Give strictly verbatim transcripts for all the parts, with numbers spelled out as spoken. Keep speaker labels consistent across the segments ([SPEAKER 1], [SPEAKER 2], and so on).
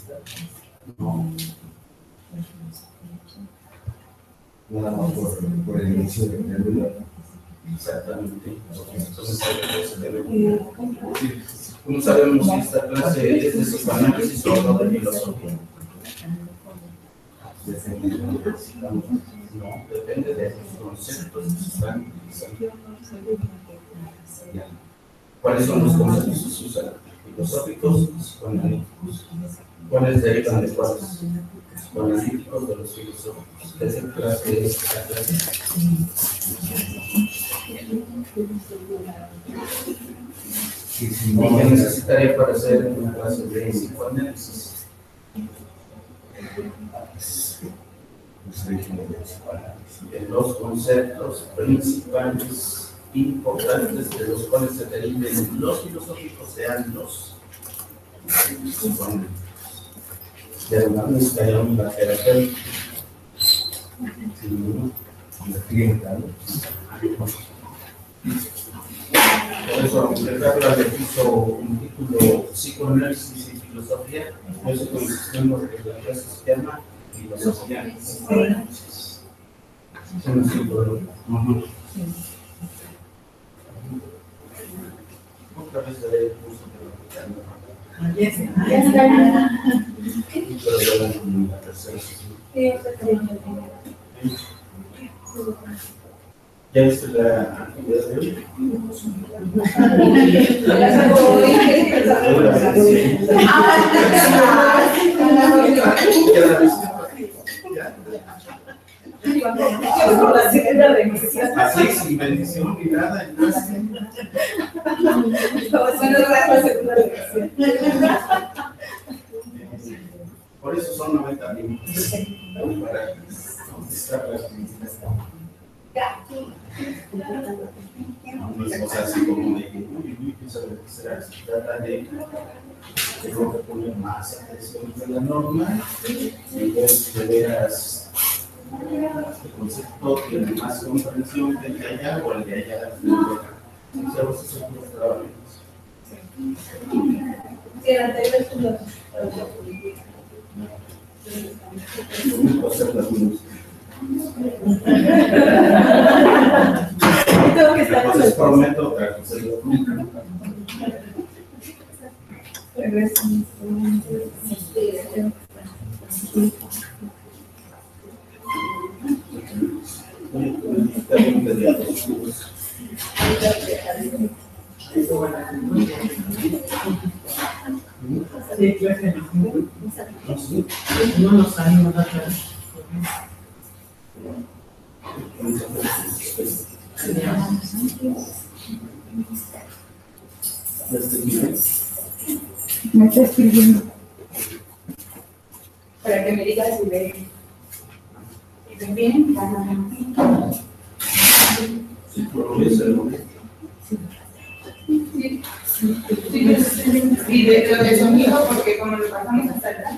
[SPEAKER 1] No. Nada más por, por el inicio del término.
[SPEAKER 2] Exactamente. Entonces, se debe. ¿Cómo sabemos si esta clase es de psicoanálisis o no de filosofía? No, depende de los conceptos que se están utilizando. ¿Cuáles son los conceptos que se usan? Filosóficos y psicoanalíticos. ¿Cuáles derivan de cuáles? Psicoanalíticos de los filosóficos. ¿Qué es el clase de esta clase? ¿Qué necesitaría para hacer una clase de psicoanálisis? De los conceptos principales importantes de los cuales se deriven los filosóficos sean los psicoanalíticos. De alguna vez callamos la terapéutica. Por eso, aunque Carla le puso un título psicoanálisis y filosofía, eso consiste porque la clase se llama filosofía. Es un símbolo. Otra vez le doy el curso de la tercera sesión. ¿Ya viste la actividad de hoy? Así, sin bendición ni nada. Por eso son noventa minutos. Para contestar las preguntas. No es cosa así como de que, uy, uy, ¿qué sabe qué será? Se trata de tengo que poner más atención de la norma y pues de veras el concepto tiene más comprensión que el de allá o el de allá. O sea, vos son los trabajos.
[SPEAKER 3] Sí, el anterior es un
[SPEAKER 2] No hacer las mismas. Entonces prometo otra cosa.
[SPEAKER 4] No lo sabemos atrás.
[SPEAKER 3] Me está escribiendo. Para que me digas si ve. ¿Y ven bien?
[SPEAKER 2] Sí, por lo menos.
[SPEAKER 3] Sí. Y de lo de sonido, porque como lo pasamos hasta acá.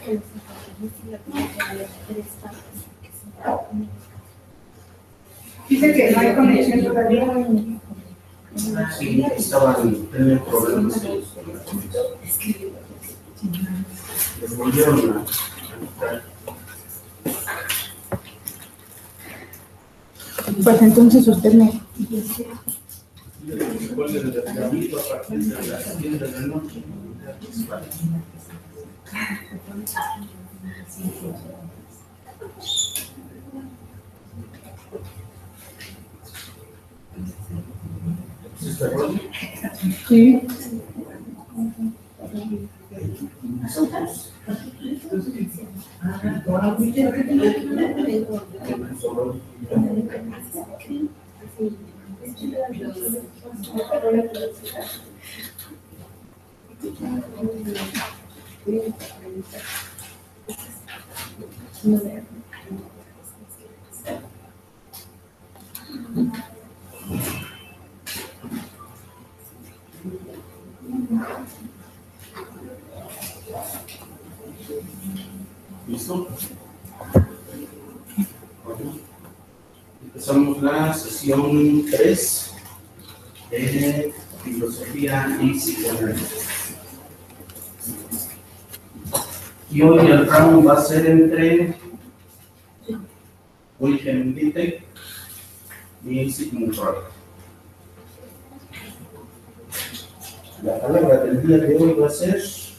[SPEAKER 3] Dice que no hay conexión todavía.
[SPEAKER 2] Sí, estaban teniendo problemas con la conexión. Les volvieron a conectar.
[SPEAKER 3] Pues entonces usted me.
[SPEAKER 2] Después del descargamento a partir de las diez de la noche. ¿Sí está bien?
[SPEAKER 3] Sí.
[SPEAKER 2] ¿Listo? Bueno, empezamos la sesión tres de filosofía y psicoanálisis. Y hoy el round va a ser entre Wilhelm Wittig y Sigmund Freud. La palabra del día de hoy va a ser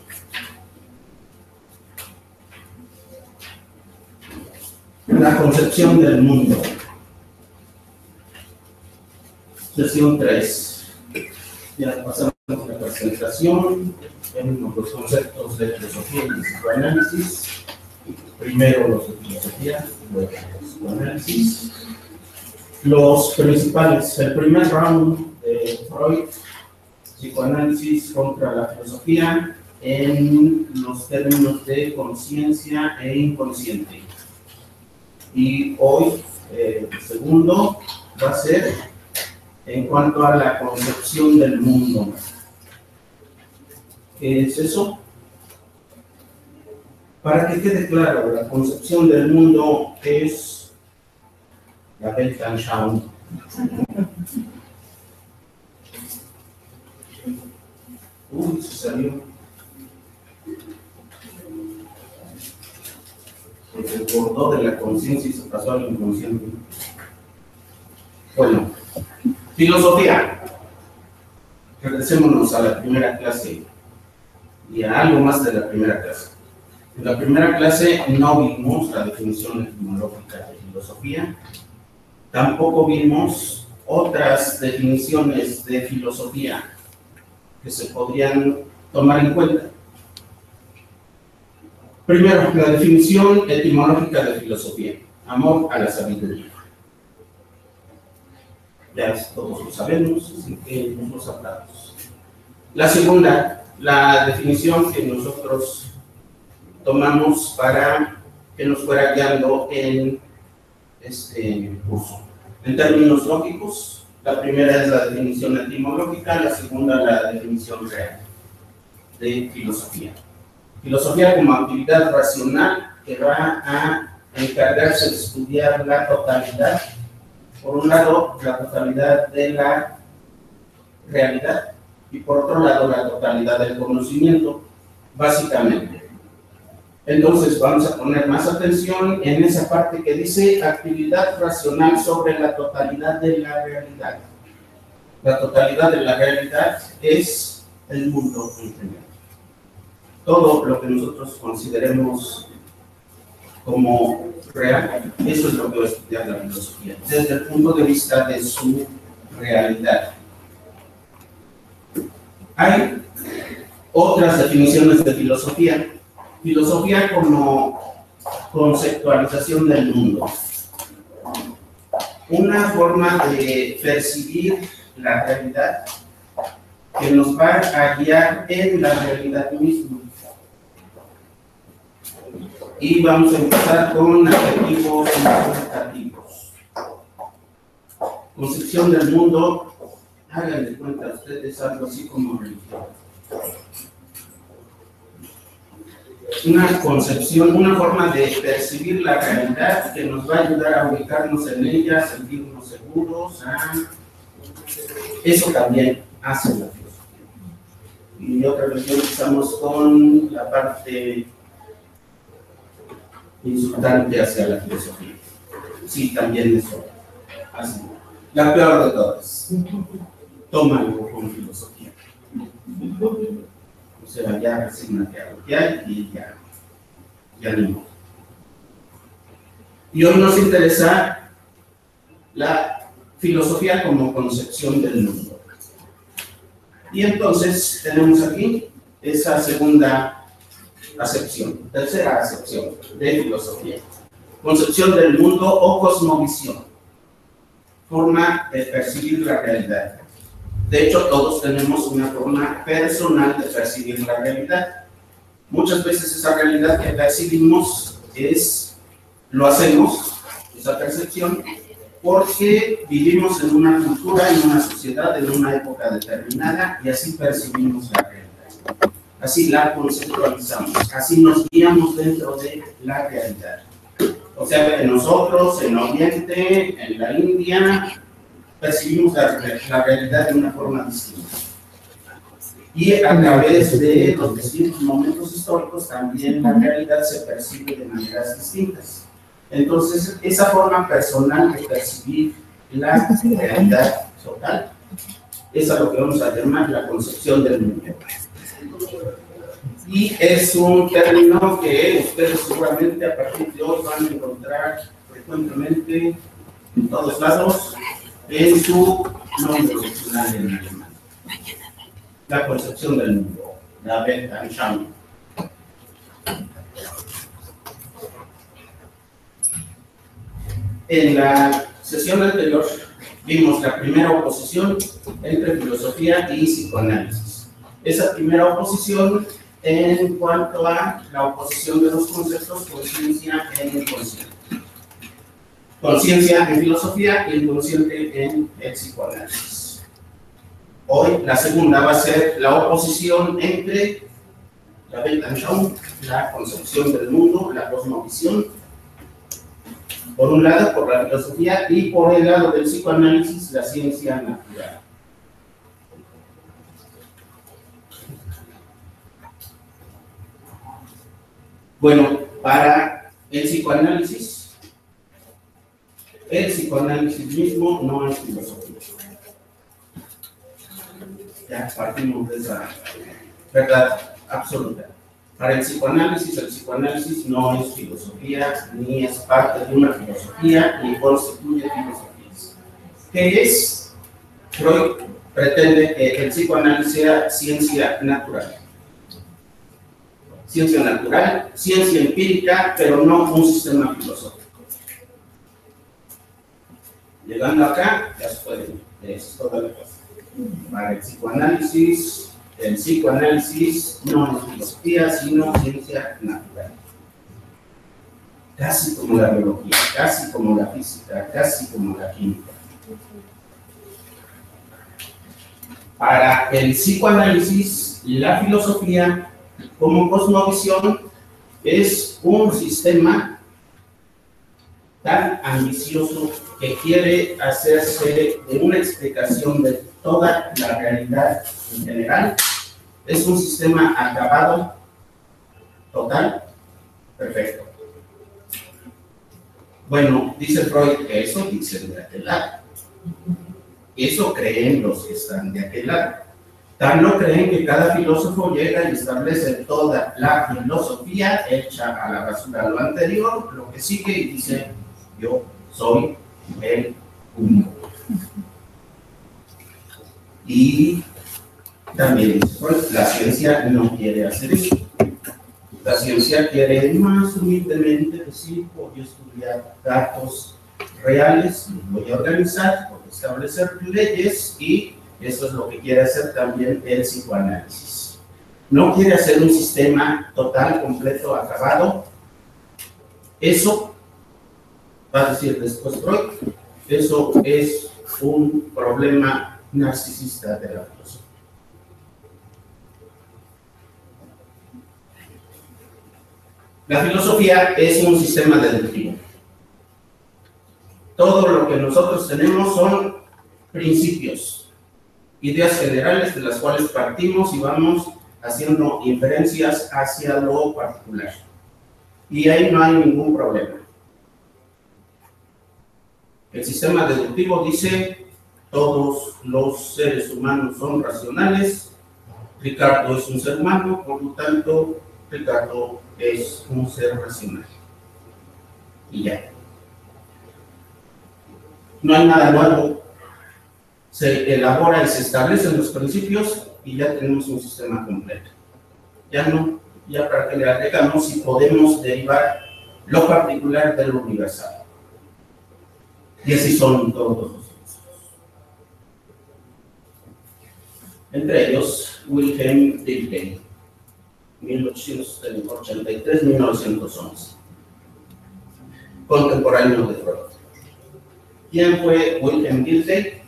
[SPEAKER 2] la concepción del mundo. Sesión tres. Ya pasamos a la presentación. Tenemos los conceptos de filosofía y psicoanálisis. Primero los de filosofía, luego los psicoanálisis. Los principales. El primer round de Freud, psicoanálisis contra la filosofía en los términos de conciencia e inconsciente. Y hoy, eh, el segundo, va a ser en cuanto a la concepción del mundo. ¿Qué es eso? Para que quede claro, la concepción del mundo es la Weltanschauung. Uy, se salió. Se desbordó de la conciencia y se pasó al inconsciente. Bueno, filosofía. Regresémonos a la primera clase y a algo más de la primera clase. En la primera clase no vimos la definición etimológica de filosofía, tampoco vimos otras definiciones de filosofía que se podrían tomar en cuenta. Primero, la definición etimológica de filosofía: amor a la sabiduría. Ya todos lo sabemos, así que nos los hablamos. La segunda, la definición que nosotros tomamos para que nos fuera guiando en este curso. En términos lógicos, la primera es la definición etimológica, la segunda la definición real de filosofía. Filosofía como actividad racional que va a encargarse de estudiar la totalidad. Por un lado, la totalidad de la realidad y por otro lado, la totalidad del conocimiento, básicamente. Entonces, vamos a poner más atención en esa parte que dice actividad racional sobre la totalidad de la realidad. La totalidad de la realidad es el mundo en general. Todo lo que nosotros consideremos como real, eso es lo que va a estudiar la filosofía, desde el punto de vista de su realidad. Hay otras definiciones de filosofía. Filosofía como conceptualización del mundo. Una forma de percibir la realidad que nos va a guiar en la realidad misma. Y vamos a empezar con adjetivos interpretativos. Concepción del mundo, háganle cuenta a ustedes algo así como religión. Una concepción, una forma de percibir la realidad que nos va a ayudar a ubicarnos en ella, a sentirnos seguros. A... Eso también hace la filosofía. Y otra vez empezamos con la parte insultante hacia la filosofía. Sí, también eso. Así. La peor de todas. Tómalo con filosofía. O sea, ya resígnate a lo que hay y ya. Ya ni modo. Y hoy nos interesa la filosofía como concepción del mundo. Y entonces tenemos aquí esa segunda acepción, tercera acepción de filosofía. Concepción del mundo o cosmovisión. Forma de percibir la realidad. De hecho, todos tenemos una forma personal de percibir la realidad. Muchas veces esa realidad que percibimos es, lo hacemos, esa percepción, porque vivimos en una cultura, en una sociedad, en una época determinada y así percibimos la realidad. Así la conceptualizamos, así nos guiamos dentro de la realidad. O sea que nosotros en Oriente, en la India, percibimos la, la realidad de una forma distinta. Y a través de los distintos momentos históricos también la realidad se percibe de maneras distintas. Entonces, esa forma personal de percibir la realidad total es a lo que vamos a llamar la concepción del mundo. Y es un término que ustedes seguramente a partir de hoy van a encontrar frecuentemente en todos lados en su nombre original en alemán. La concepción del mundo, la Weltanschauung. En la sesión anterior vimos la primera oposición entre filosofía y psicoanálisis. Esa primera oposición en cuanto a la oposición de los conceptos conciencia e inconsciente. Conciencia en filosofía y inconsciente en el psicoanálisis. Hoy la segunda va a ser la oposición entre la Weltanschauung, la concepción del mundo, la cosmovisión, por un lado por la filosofía y por el lado del psicoanálisis, la ciencia natural. Bueno, para el psicoanálisis, el psicoanálisis mismo no es filosofía. Ya partimos de esa verdad absoluta. Para el psicoanálisis, el psicoanálisis no es filosofía, ni es parte de una filosofía, ni constituye filosofías. ¿Qué es? Freud pretende que el psicoanálisis sea ciencia natural. Ciencia natural, ciencia empírica, pero no un sistema filosófico. Llegando acá, ya se puede, es toda la cosa. Para el psicoanálisis, el psicoanálisis no es filosofía, sino ciencia natural. Casi como la biología, casi como la física, casi como la química. Para el psicoanálisis, la filosofía como cosmovisión es un sistema tan ambicioso que quiere hacerse de una explicación de toda la realidad en general. Es un sistema acabado, total, perfecto. Bueno, dice Freud que eso dicen de aquel lado. Eso creen los que están de aquel lado. Tan lo creen que cada filósofo llega y establece toda la filosofía, echa a la basura lo anterior, lo que sigue y dice, yo soy el único. Y también pues, la ciencia no quiere hacer eso. La ciencia quiere más humildemente decir, voy a estudiar datos reales, voy a organizar, voy a establecer leyes y eso es lo que quiere hacer también el psicoanálisis. No quiere hacer un sistema total, completo, acabado. Eso, va a decir después Freud, eso es un problema narcisista de la filosofía. La filosofía es un sistema deductivo. Todo lo que nosotros tenemos son principios, ideas generales de las cuales partimos y vamos haciendo inferencias hacia lo particular. Y ahí no hay ningún problema. El sistema deductivo dice, todos los seres humanos son racionales, Ricardo es un ser humano, por lo tanto, Ricardo es un ser racional. Y ya. No hay nada nuevo. Se elabora y se establecen los principios y ya tenemos un sistema completo. Ya no, ya para que le agregamos si podemos derivar lo particular de lo universal. Y así son todos los filósofos. Entre ellos, Wilhelm Dilthey, mil ochocientos ochenta y tres a mil novecientos once, contemporáneo de Freud. ¿Quién fue Wilhelm Dilthey?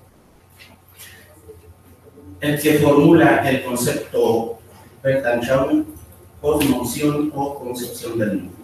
[SPEAKER 2] El que formula el concepto Weltanschauung, cosmovisión o concepción del mundo.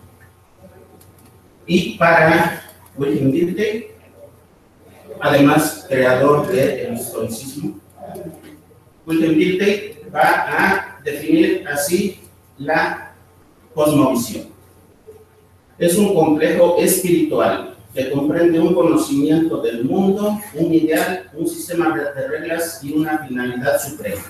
[SPEAKER 2] Y para Wilhelm Dilthey, además creador del estoicismo, Wilhelm Dilthey va a definir así la cosmovisión. Es un complejo espiritual que comprende un conocimiento del mundo, un ideal, un sistema de reglas y una finalidad suprema.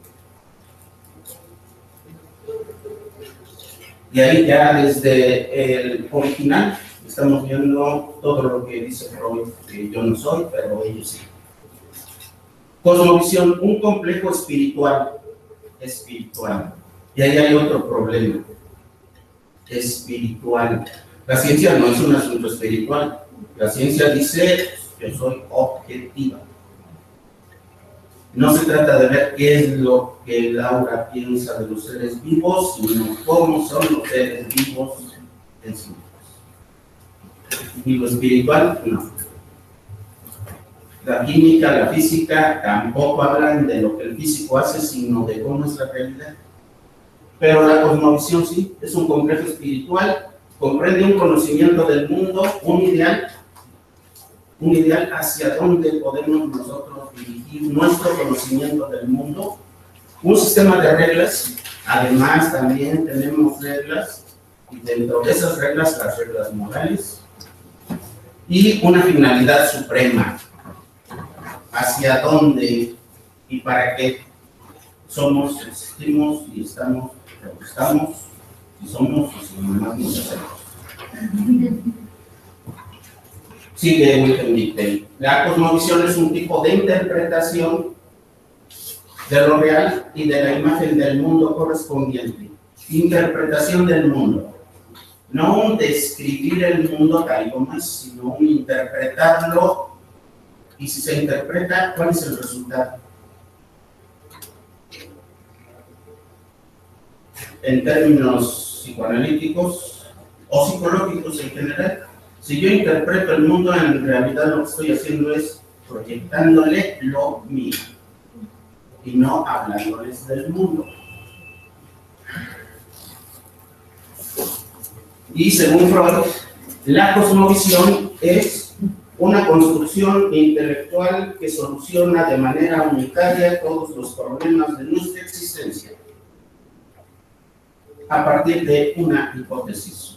[SPEAKER 2] Y ahí ya desde el original estamos viendo todo lo que dice Freud, que yo no soy, pero ellos sí. Cosmovisión, un complejo espiritual, espiritual. Y ahí hay otro problema, espiritual. La ciencia no es un asunto espiritual. La ciencia dice, yo soy objetiva. No se trata de ver qué es lo que Laura piensa de los seres vivos, sino cómo son los seres vivos en sí mismos. Y lo espiritual, no. La química, la física tampoco hablan de lo que el físico hace, sino de cómo es la realidad. Pero la cosmovisión sí, es un complejo espiritual, comprende un conocimiento del mundo, un ideal, un ideal hacia dónde podemos nosotros dirigir nuestro conocimiento del mundo, un sistema de reglas, además también tenemos reglas, y dentro de esas reglas, las reglas morales, y una finalidad suprema, hacia dónde y para qué somos, existimos y estamos, estamos, y somos, y si nomás nos hacemos. Sigue Wilhelm Dilthey. La cosmovisión es un tipo de interpretación de lo real y de la imagen del mundo correspondiente. Interpretación del mundo. No un describir el mundo tal como es, sino un interpretarlo. Y si se interpreta, ¿cuál es el resultado? En términos psicoanalíticos o psicológicos en general, si yo interpreto el mundo, en realidad lo que estoy haciendo es proyectándole lo mío y no hablándoles del mundo. Y según Freud, la cosmovisión es una construcción intelectual que soluciona de manera unitaria todos los problemas de nuestra existencia a partir de una hipótesis.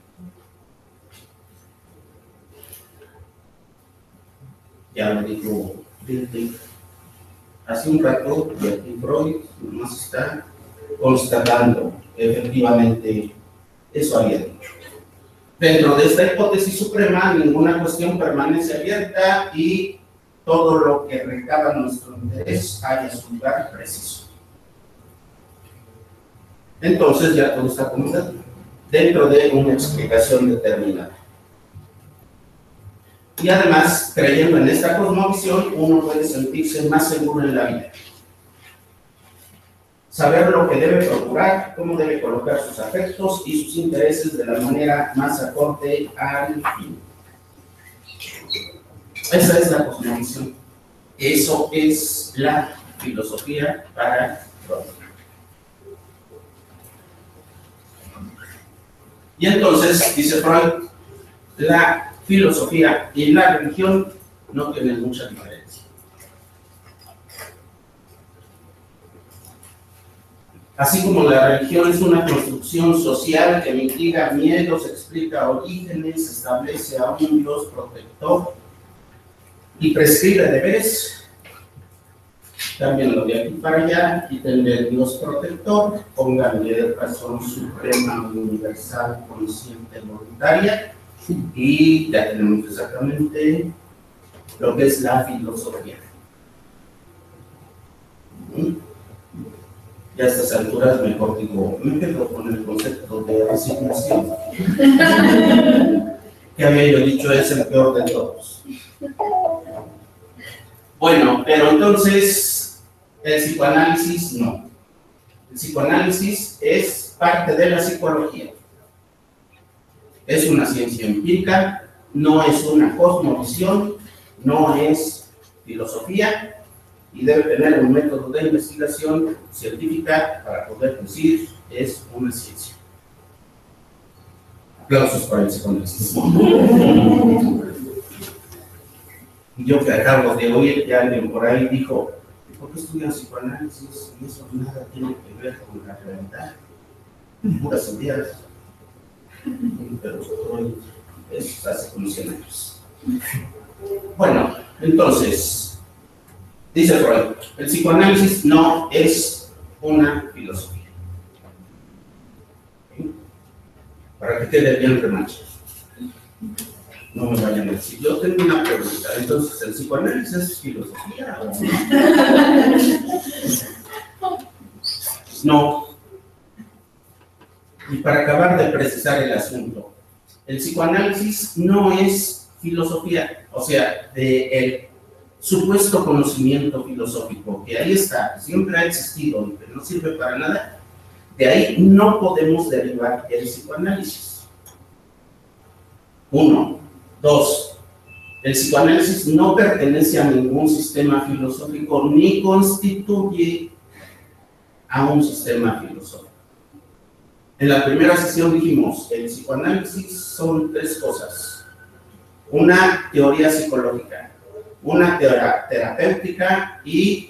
[SPEAKER 2] Ya lo dijo Dilthey hace un rato, y aquí Freud nos está constatando efectivamente eso había dicho. Dentro de esta hipótesis suprema, ninguna cuestión permanece abierta y todo lo que recaba nuestro interés haya su lugar preciso. Entonces ya todo está acomodado dentro de una explicación determinada. Y además, creyendo en esta cosmovisión, uno puede sentirse más seguro en la vida. Saber lo que debe procurar, cómo debe colocar sus afectos y sus intereses de la manera más acorde al fin. Esa es la cosmovisión. Eso es la filosofía para Freud. Y entonces, dice Freud, la filosofía y la religión no tienen mucha diferencia. Así como la religión es una construcción social que mitiga miedos, explica orígenes, establece a un Dios protector y prescribe deberes, cámbienlo de aquí para allá, quítenle el Dios protector, pónganle razón suprema, universal, consciente, voluntaria, y ya tenemos exactamente lo que es la filosofía. Y a estas alturas mejor digo, me quedo con el concepto de resignación. Que había yo dicho es el peor de todos. Bueno, pero entonces el psicoanálisis no. El psicoanálisis es parte de la psicología. Es una ciencia empírica, no es una cosmovisión, no es filosofía y debe tener un método de investigación científica para poder decir es una ciencia. Aplausos para el psicoanálisis. Yo que acabo de oír que alguien por ahí dijo ¿por qué estudian psicoanálisis? Y eso nada tiene que ver con la realidad. Puras ideas. Pero Freud es hace como cien años. Bueno, entonces, dice Freud, el psicoanálisis no es una filosofía. ¿Sí? Para que quede bien remache. No me vayan a decir, yo tengo una pregunta, entonces, ¿el psicoanálisis es filosofía o no? No. Y para acabar de precisar el asunto, el psicoanálisis no es filosofía, o sea, del supuesto conocimiento filosófico, que ahí está, siempre ha existido y que no sirve para nada, de ahí no podemos derivar el psicoanálisis. Uno. Dos. El psicoanálisis no pertenece a ningún sistema filosófico ni constituye a un sistema filosófico. En la primera sesión dijimos, el psicoanálisis son tres cosas. Una teoría psicológica, una teoría terapéutica y,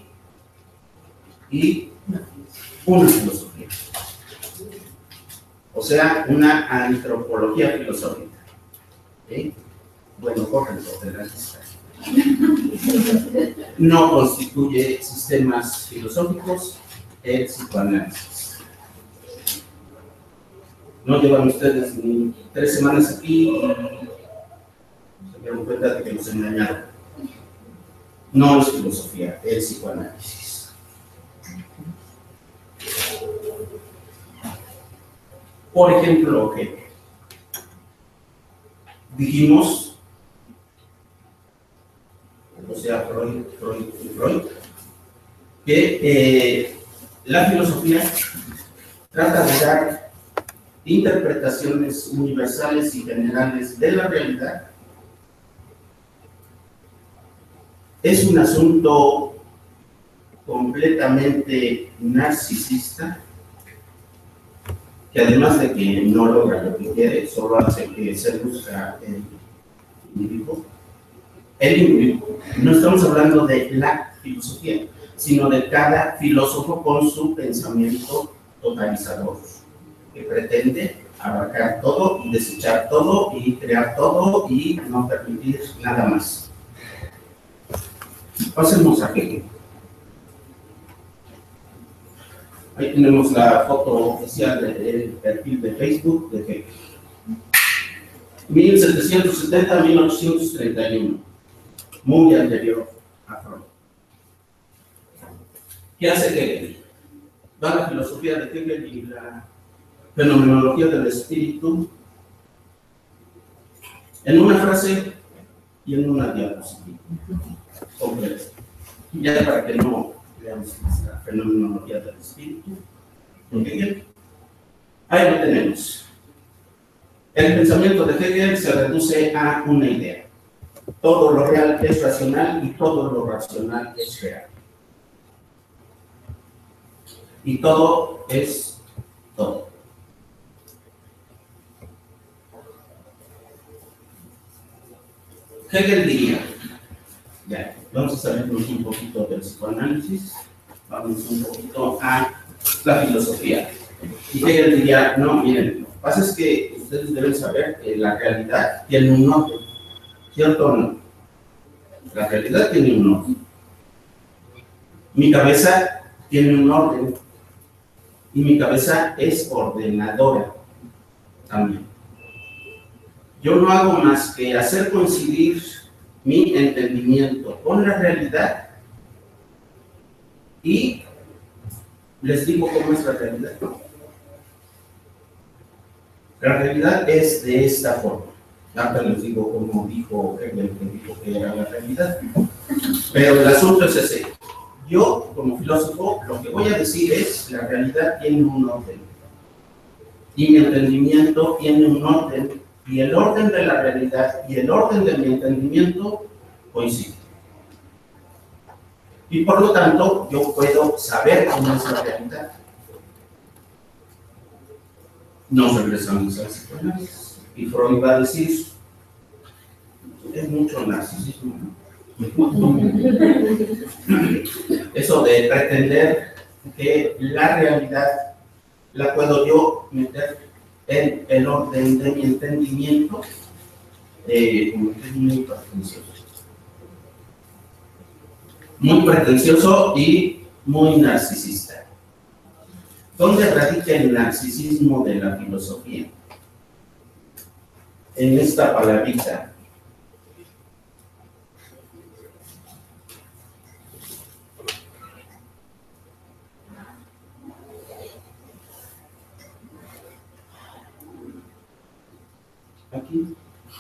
[SPEAKER 2] y una filosofía. O sea, una antropología filosófica. ¿Sí? Bueno, córrenlo de la lista. No constituye sistemas filosóficos el psicoanálisis. No llevan ustedes ni tres semanas aquí y se dieron cuenta de que nos engañaron. No es filosofía, es psicoanálisis. Por ejemplo, que dijimos, o sea, Freud, Freud, Freud, que eh, la filosofía trata de dar interpretaciones universales y generales de la realidad. Es un asunto completamente narcisista, que además de que no logra lo que quiere, solo hace que se busca el individuo. El individuo. No estamos hablando de la filosofía, sino de cada filósofo con su pensamiento totalizador, que pretende abarcar todo y desechar todo y crear todo y no permitir nada más. Pasemos a Hegel. Ahí tenemos la foto oficial del perfil de Facebook de Hegel. mil setecientos setenta a mil ochocientos treinta y uno. Muy anterior a Freud. ¿Qué hace Hegel? Va la filosofía de Hegel y la fenomenología del espíritu en una frase y en una diapositiva completa. Ya para que no veamos la fenomenología del espíritu en Hegel, ahí lo tenemos. El pensamiento de Hegel se reduce a una idea. Todo lo real es racional y todo lo racional es real. Y todo es todo. Hegel diría, ya, vamos a salirnos un poquito del psicoanálisis, vamos un poquito a la filosofía. Y Hegel diría, no, miren, lo que pasa es que ustedes deben saber que la realidad tiene un orden, ¿cierto o no? La realidad tiene un orden. Mi cabeza tiene un orden y mi cabeza es ordenadora también. Yo no hago más que hacer coincidir mi entendimiento con la realidad y les digo cómo es la realidad. La realidad es de esta forma. Ahora les digo cómo dijo Hegel que dijo que era la realidad. Pero el asunto es ese. Yo, como filósofo, lo que voy a decir es la realidad tiene un orden. Y mi entendimiento tiene un orden. Y el orden de la realidad y el orden de mi entendimiento coinciden. Y por lo tanto, yo puedo saber cómo es la realidad. Nos regresamos al psicoanálisis. Y Freud va a decir, es mucho narcisismo, ¿no? Eso de pretender que la realidad la puedo yo meter en el orden de mi entendimiento, eh, es muy pretencioso. Muy pretencioso y muy narcisista. ¿Dónde radica el narcisismo de la filosofía? En esta palabrita. Aquí.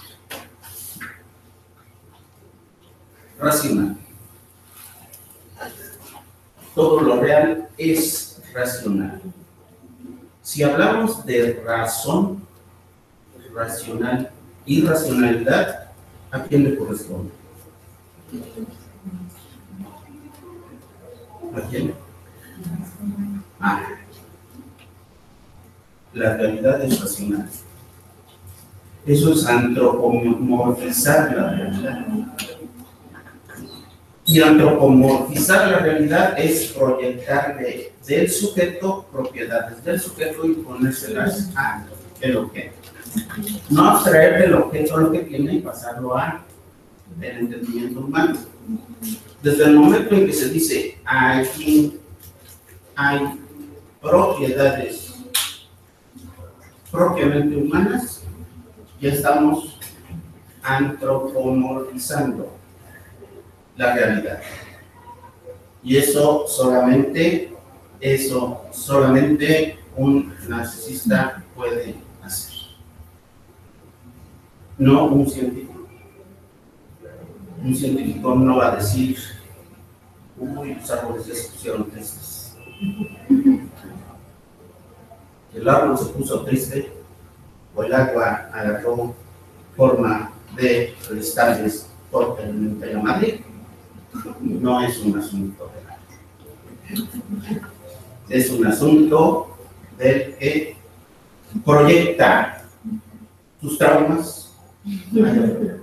[SPEAKER 2] Racional. Todo lo real es racional. Si hablamos de razón, racional y racionalidad, ¿a quién le corresponde? ¿A quién? Ah, la realidad es racional. Eso es antropomorfizar la realidad. Y antropomorfizar la realidad es proyectarle del sujeto propiedades del sujeto y ponérselas al objeto. No abstraer del objeto lo que tiene y pasarlo a el entendimiento humano. Desde el momento en que se dice aquí hay propiedades propiamente humanas, ya estamos antropomorfizando la realidad. Y eso solamente, eso solamente un narcisista puede hacer. No un científico. Un científico no va a decir, uy, los árboles ya se pusieron tristes. El árbol se puso triste o el agua agarró forma de cristales por el Imperio Madrid. No es un asunto real. Es un asunto del que proyecta sus traumas. Bien.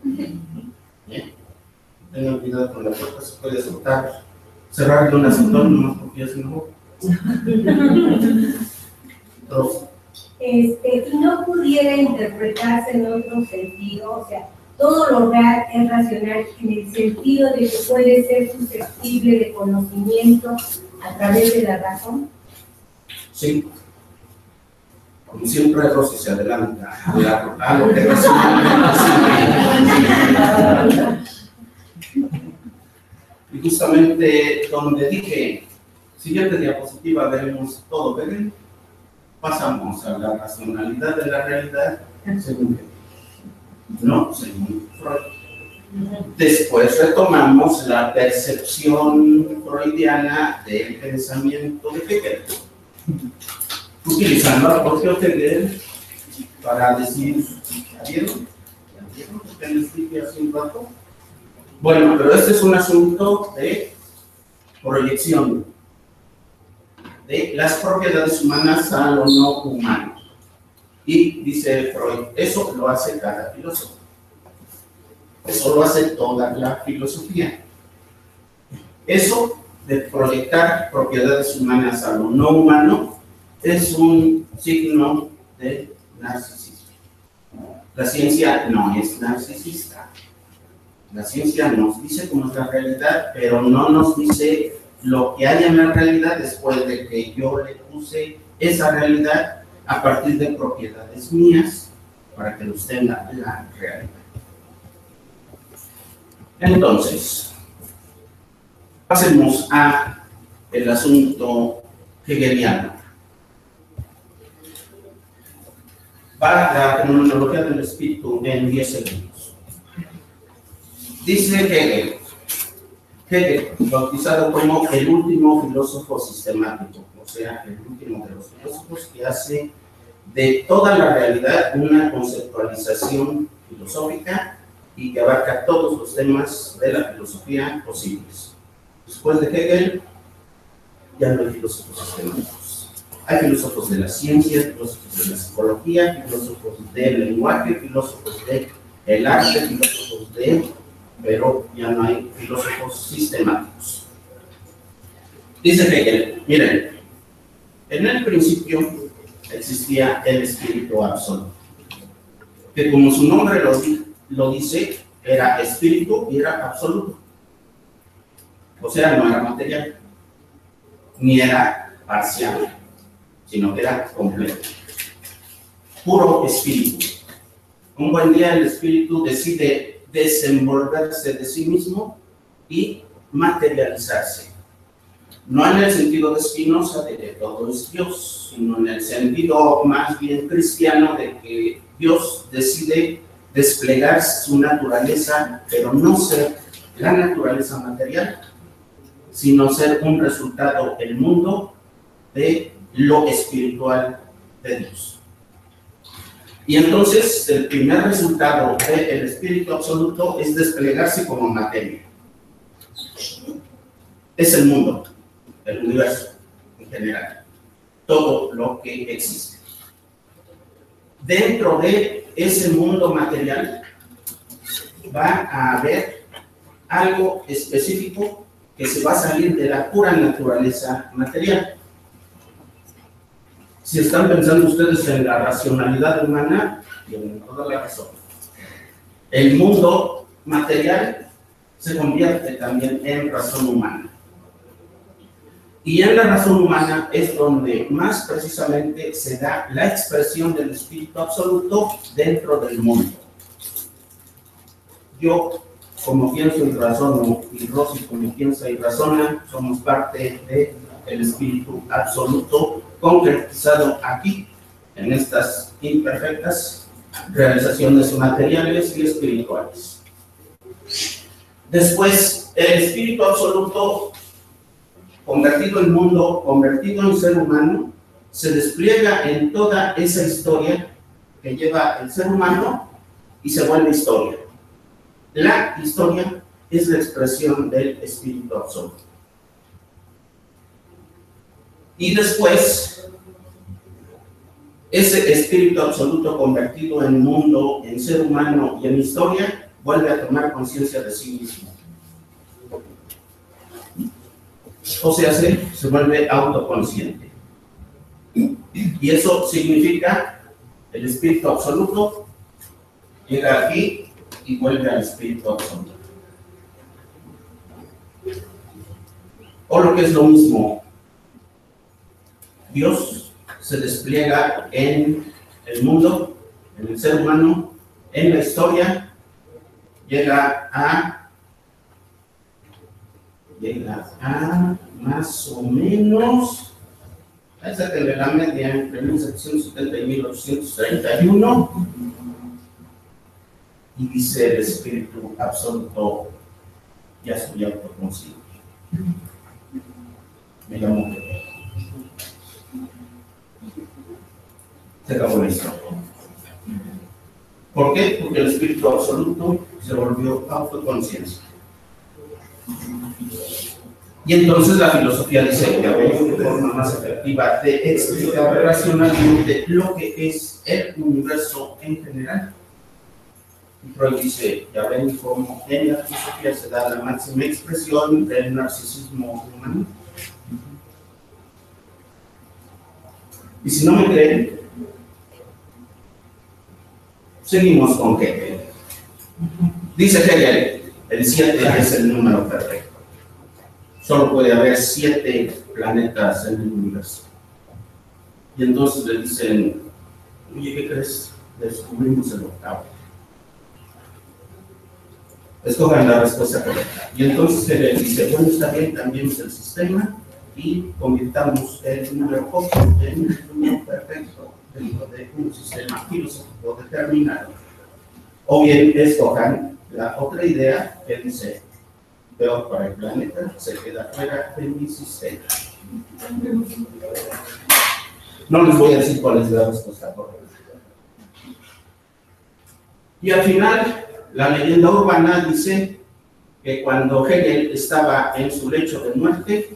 [SPEAKER 2] Tengan cuidado con la puerta, se puede soltar. Cerrarle un acetón nomás porque ya se enojó. Dos.
[SPEAKER 5] Este, y no pudiera interpretarse en otro sentido, o sea, todo lo real es racional en el sentido de que puede ser susceptible de conocimiento a través de la razón.
[SPEAKER 2] Sí. Como siempre, Rosy se adelanta a, la, a lo que racionalmente. Y justamente donde dije, siguiente diapositiva, veremos todo, ¿ven? Pasamos a la racionalidad de la realidad, según no, según Freud. Después retomamos la percepción freudiana del pensamiento de Hegel, utilizando al propio Hegel para decir, ¿ya vieron? ¿Ya vieron lo que les dije hace un rato? Bueno, pero este es un asunto de proyección de las propiedades humanas a lo no humano. Y dice Freud, eso lo hace cada filósofo. Eso lo hace toda la filosofía. Eso de proyectar propiedades humanas a lo no humano es un signo de narcisismo. La ciencia no es narcisista. La ciencia nos dice cómo es la realidad, pero no nos dice lo que hay en la realidad después de que yo le puse esa realidad a partir de propiedades mías para que los tenga la realidad. Entonces, pasemos a el asunto hegeliano. Para la fenomenología del espíritu en diez segundos. Dice Hegel, Hegel, bautizado como el último filósofo sistemático, o sea, el último de los filósofos que hace de toda la realidad una conceptualización filosófica y que abarca todos los temas de la filosofía posibles. Después de Hegel, ya no hay filósofos sistemáticos. Hay filósofos de la ciencia, filósofos de la psicología, filósofos del lenguaje, filósofos del arte, filósofos de pero ya no hay filósofos sistemáticos. Dice Hegel, miren, en el principio existía el espíritu absoluto, que como su nombre lo, lo dice, era espíritu y era absoluto. O sea, no era material, ni era parcial, sino que era completo. Puro espíritu. Un buen día el espíritu decide desenvolverse de sí mismo y materializarse. No en el sentido de Spinoza de que todo es Dios, sino en el sentido más bien cristiano de que Dios decide desplegar su naturaleza, pero no ser la naturaleza material, sino ser un resultado del mundo de lo espiritual de Dios. Y entonces el primer resultado del espíritu absoluto es desplegarse como materia. Es el mundo, el universo en general, todo lo que existe. Dentro de ese mundo material va a haber algo específico que se va a salir de la pura naturaleza material. Si están pensando ustedes en la racionalidad humana, tienen toda la razón. El mundo material se convierte también en razón humana. Y en la razón humana es donde más precisamente se da la expresión del espíritu absoluto dentro del mundo. Yo, como pienso y razono, y Rosy, como piensa y razona, somos parte del espíritu absoluto concretizado aquí, en estas imperfectas realizaciones materiales y espirituales. Después, el espíritu absoluto, convertido en mundo, convertido en ser humano, se despliega en toda esa historia que lleva el ser humano y se vuelve historia. La historia es la expresión del espíritu absoluto. Y después, ese espíritu absoluto convertido en mundo, en ser humano y en historia, vuelve a tomar conciencia de sí mismo. O sea, se, se vuelve autoconsciente. Y eso significa el espíritu absoluto llega aquí y vuelve al espíritu absoluto. O lo que es lo mismo, Dios se despliega en el mundo, en el ser humano, en la historia, llega a, llega a más o menos, esa que le la media entre mil setecientos setenta y mil ochocientos treinta y uno, y dice el espíritu absoluto, ya estoy autoconsciente. Me llamo Pepe. Se acabó la historia. ¿Por qué? Porque el espíritu absoluto se volvió autoconciencia. Y entonces la filosofía dice que hay una forma más efectiva de explicar racionalmente lo que es el universo en general. Y Freud dice, ya ven cómo en la filosofía se da la máxima expresión del narcisismo humano. Y si no me creen, seguimos con Hegel. Dice Hegel, el siete es el número perfecto. Solo puede haber siete planetas en el universo. Y entonces le dicen, oye, ¿qué crees? Descubrimos el octavo. Escojan la respuesta correcta. Y entonces Hegel dice, bueno, está bien, cambiemos el sistema y convirtamos el número ocho en un número perfecto dentro de un sistema filosófico determinado. O bien escojan la otra idea que dice, peor para el planeta, se queda fuera de mi sistema. No les voy a decir cuál es la respuesta correcta. Y al final, la leyenda urbana dice que cuando Hegel estaba en su lecho de muerte,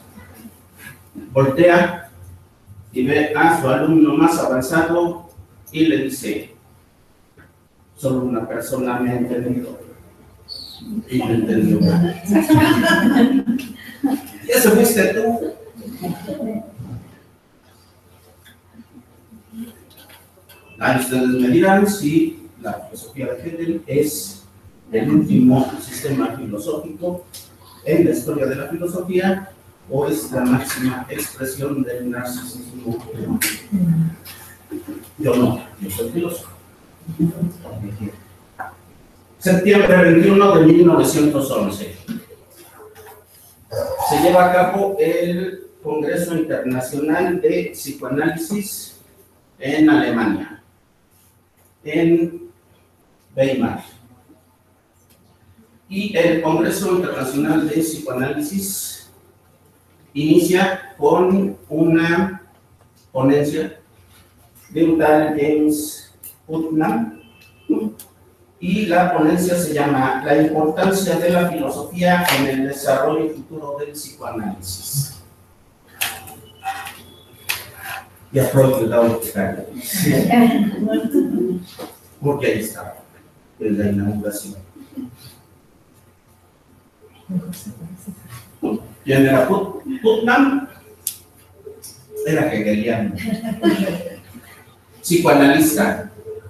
[SPEAKER 2] voltea y ve a su alumno más avanzado y le dice, solo una persona me ha entendido. Y me entendió mal. ¿Y eso fuiste tú? Ahí ustedes me dirán si la filosofía de Hegel es el último sistema filosófico en la historia de la filosofía o es la máxima expresión del narcisismo. Yo no, yo soy filósofo. Septiembre veintiuno de mil novecientos once. Se lleva a cabo el Congreso Internacional de Psicoanálisis en Alemania, en Weimar. Y el Congreso Internacional de Psicoanálisis inicia con una ponencia de un tal James Putnam, y la ponencia se llama La importancia de la filosofía en el desarrollo futuro del psicoanálisis. Y a Freud le daba que caer. Porque ahí estaba, en la inauguración. ¿Quién era Put Putnam? Era hegeliano. Psicoanalista.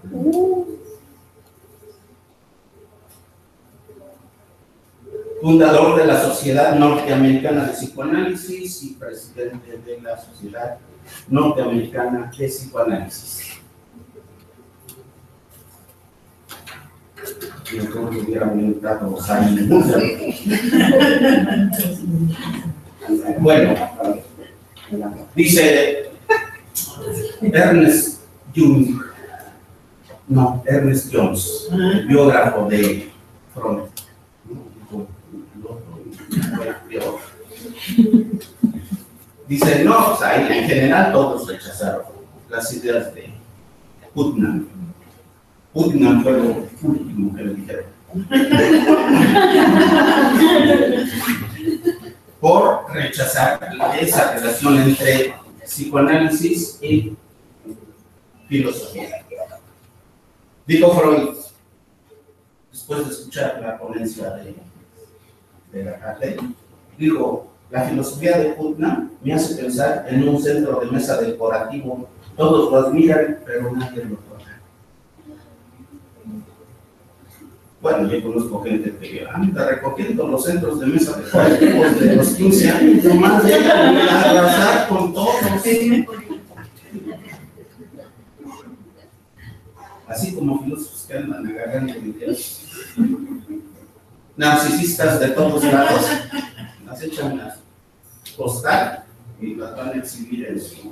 [SPEAKER 2] Fundador de la Sociedad Norteamericana de Psicoanálisis y presidente de la Sociedad Norteamericana de Psicoanálisis. Yo creo que hubiera aumentado los años. Bueno, dice Ernest Jung, no, Ernest Jones, biógrafo de Freud. Dice, no, o sea, en general todos rechazaron las ideas de Putnam. Putnam fue lo último que le dijeron. Por rechazar esa relación entre psicoanálisis y filosofía. Dijo Freud, después de escuchar la ponencia de, de la Arte, dijo, la filosofía de Putnam me hace pensar en un centro de mesa decorativo. Todos lo admiran, pero nadie lo toca. Bueno, yo conozco gente que anda recogiendo los centros de mesa decorativos de los quince años, nomás llegan a arrasar con todos. Así como filósofos que andan agarrando ideas. Narcisistas de todos lados. Las echan a postar y las van a exhibir en su,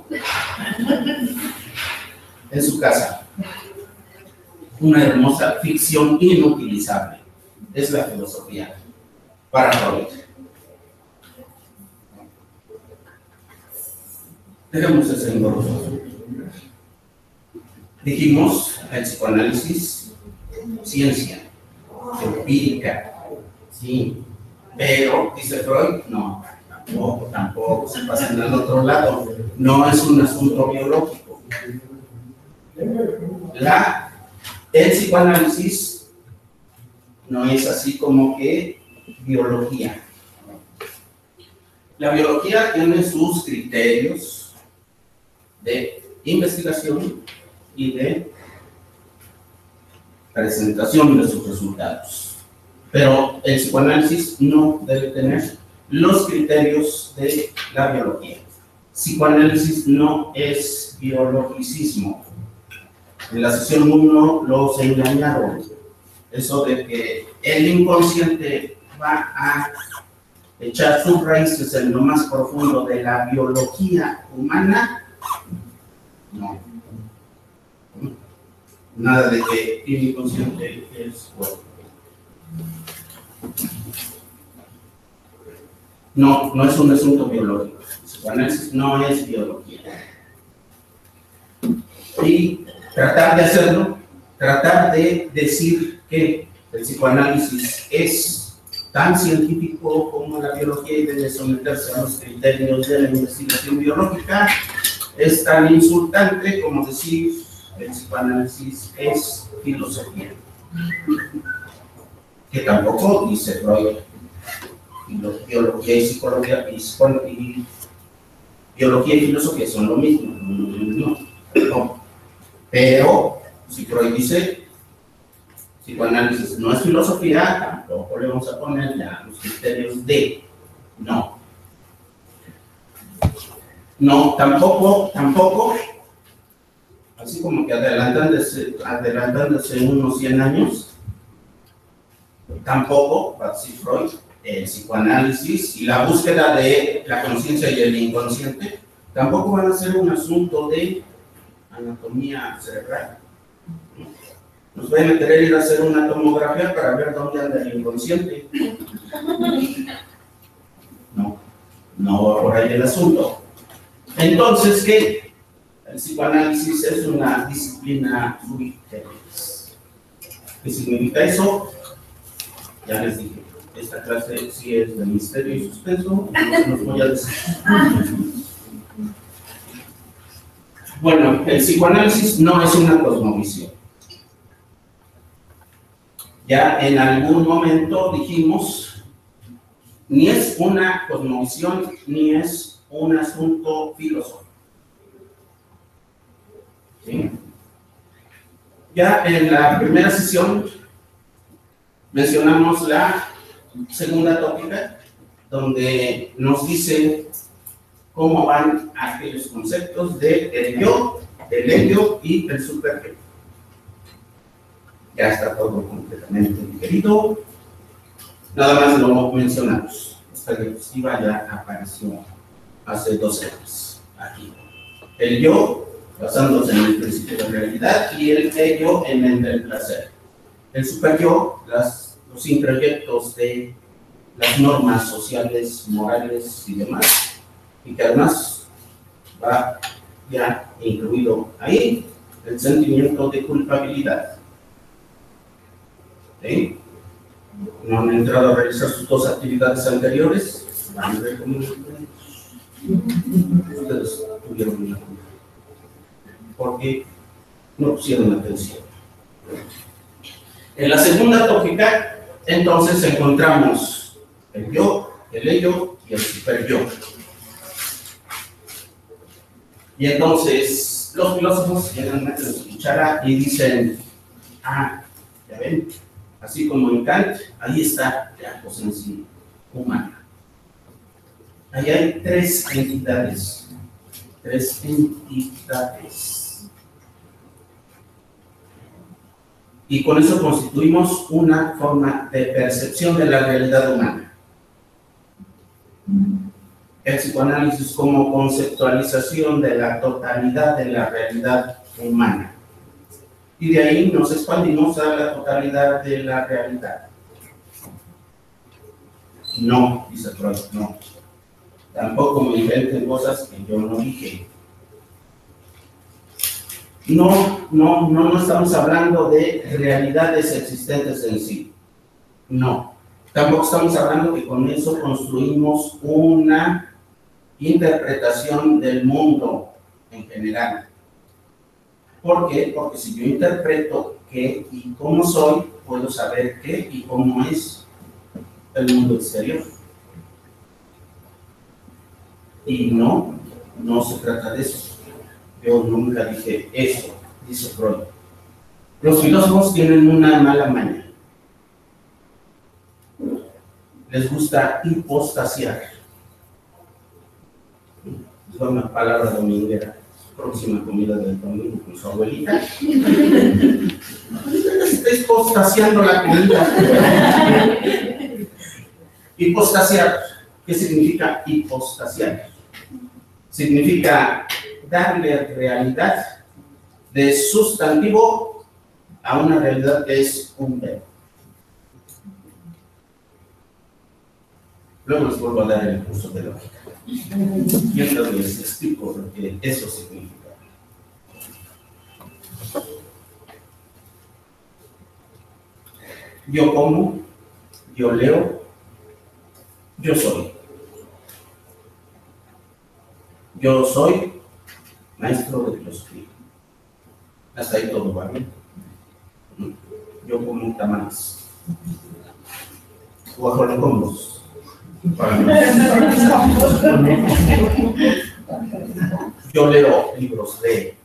[SPEAKER 2] en su casa. Una hermosa ficción inutilizable es la filosofía para Freud. Dejemos ese engorroso. Dijimos el psicoanálisis, ciencia empírica, sí, pero dice Freud, no, tampoco, tampoco se pasan al otro lado, no es un asunto biológico. La, el psicoanálisis no es así como que biología. La biología tiene sus criterios de investigación y de presentación de sus resultados. Pero el psicoanálisis no debe tener los criterios de la biología. Psicoanálisis no es biologicismo. En la sesión uno los engañaron. Eso de que el inconsciente va a echar sus raíces en lo más profundo de la biología humana. No. Nada de que el inconsciente es bueno. No, no es un asunto biológico. El psicoanálisis no es biología. Y tratar de hacerlo, tratar de decir que el psicoanálisis es tan científico como la biología y debe someterse a los criterios de la investigación biológica, es tan insultante como decir el psicoanálisis es filosofía. que tampoco dice Freud. Y lo, biología y psicología y, y biología y filosofía son lo mismo. No, no. Pero si Freud dice psicoanálisis no es filosofía, tampoco le vamos a poner ya los criterios de no. No, tampoco, tampoco, así como que adelantándose, adelantándose unos cien años, tampoco, para decir Freud, el psicoanálisis y la búsqueda de la conciencia y el inconsciente tampoco van a ser un asunto de anatomía cerebral. Nos pueden a querer ir a hacer una tomografía para ver dónde anda el inconsciente. No, no va por ahí el asunto. Entonces, ¿qué? El psicoanálisis es una disciplina sui generis. ¿Qué significa eso? Ya les dije. Esta clase sí es de misterio y suspenso, no los voy a decir. Bueno, el psicoanálisis no es una cosmovisión. Ya en algún momento dijimos, ni es una cosmovisión, ni es un asunto filosófico. ¿Sí? Ya en la primera sesión mencionamos la segunda tópica, donde nos dice cómo van aquellos conceptos de el yo, el ello y el superyo. Ya está todo completamente digerido, nada más lo mencionamos. Esta diapositiva ya apareció hace dos años aquí. El yo, basándose en el principio de realidad, y el ello en el del placer. El superyo, las los introyectos de las normas sociales, morales y demás, y que además va ya incluido ahí el sentimiento de culpabilidad. ¿Sí? No han entrado a realizar sus dos actividades anteriores, van a ver cómo ustedes tuvieron una culpa, porque no pusieron atención. En la segunda tópica, entonces encontramos el yo, el ello y el superyo. Y entonces los filósofos llegan a su cuchara y dicen, ah, ya ven, así como en Kant, ahí está la cosa en sí humana. Ahí hay tres entidades, tres entidades. Y con eso constituimos una forma de percepción de la realidad humana. El psicoanálisis como conceptualización de la totalidad de la realidad humana. Y de ahí nos expandimos a la totalidad de la realidad. No, dice Freud, no. Tampoco me inventen cosas que yo no dije. No, no, no, no estamos hablando de realidades existentes en sí. No. Tampoco estamos hablando que con eso construimos una interpretación del mundo en general. ¿Por qué? Porque si yo interpreto qué y cómo soy, puedo saber qué y cómo es el mundo exterior. Y no, no se trata de eso. Yo nunca dije eso, dice Freud. Los filósofos tienen una mala maña. Les gusta hipostasiar. Es una palabra dominguera. Próxima comida del domingo con su abuelita. Está hipostasiando la comida. Hipostasiar. ¿Qué significa hipostasiar? Significa darle realidad de sustantivo a una realidad que es un verbo. Luego les vuelvo a dar el curso de lógica. Mientras les explico lo que eso significa. Yo como, yo leo, yo soy. Yo soy maestro de filosofía. Hasta ahí todo va bien. Yo como tamales. guajolocomos. Para mí. Yo leo libros de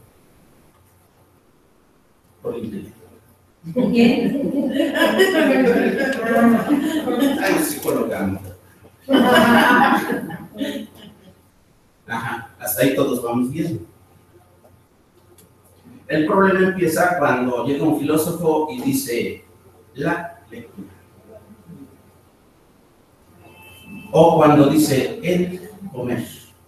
[SPEAKER 2] por internet.
[SPEAKER 5] ¿Qué?
[SPEAKER 2] Ay, psicóloga. Ajá, hasta ahí todos vamos bien. El problema empieza cuando llega un filósofo y dice la lectura. O cuando dice el comer.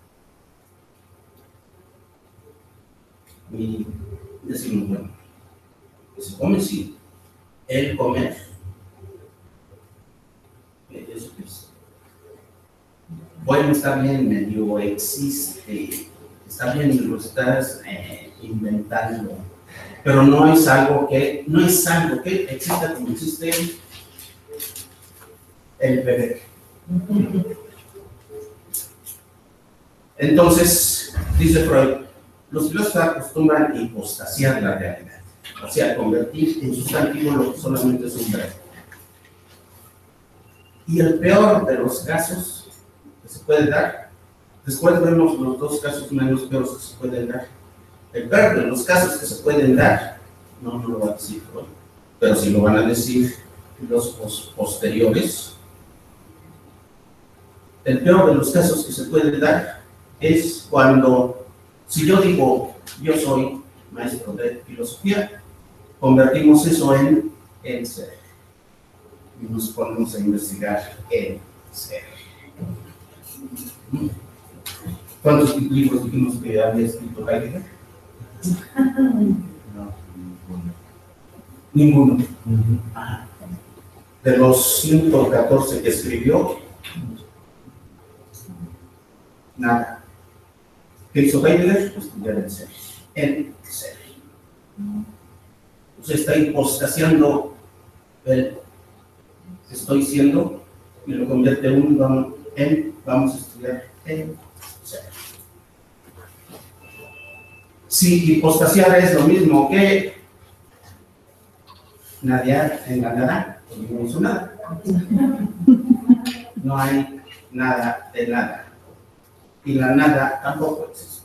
[SPEAKER 2] Y decimos, bueno, se come sí, el comer. Eso es. Bueno, está bien, medio existe, está bien, lo estás eh, inventando, pero no es algo que, no es algo que exista como existe el bebé. Entonces, dice Freud, los filósofos acostumbran a hipostasiar la realidad, o sea, convertir en sustantivo lo que solamente es un verbo. Y el peor de los casos que se puede dar, después vemos los dos casos menos peores que se pueden dar. El peor de los casos que se pueden dar, no, no lo va a decir Freud, pero sí lo van a decir los posteriores. El peor de los casos que se pueden dar es cuando, si yo digo, yo soy maestro de filosofía, convertimos eso en el ser. Y nos ponemos a investigar el ser. ¿Cuántos libros dijimos que había escrito Heidegger?
[SPEAKER 1] No,
[SPEAKER 2] Ninguno. Ajá. De los ciento catorce que escribió, nada. ¿Qué hizo Heidegger? Estudiar el ser. El ser. Usted está hipostasiando el estoy siendo y lo convierte en un en vamos a estudiar el ser. Si hipostasiar es lo mismo que nadear en la nada, pues no hizo nada. No hay nada de nada. Y la nada tampoco existe.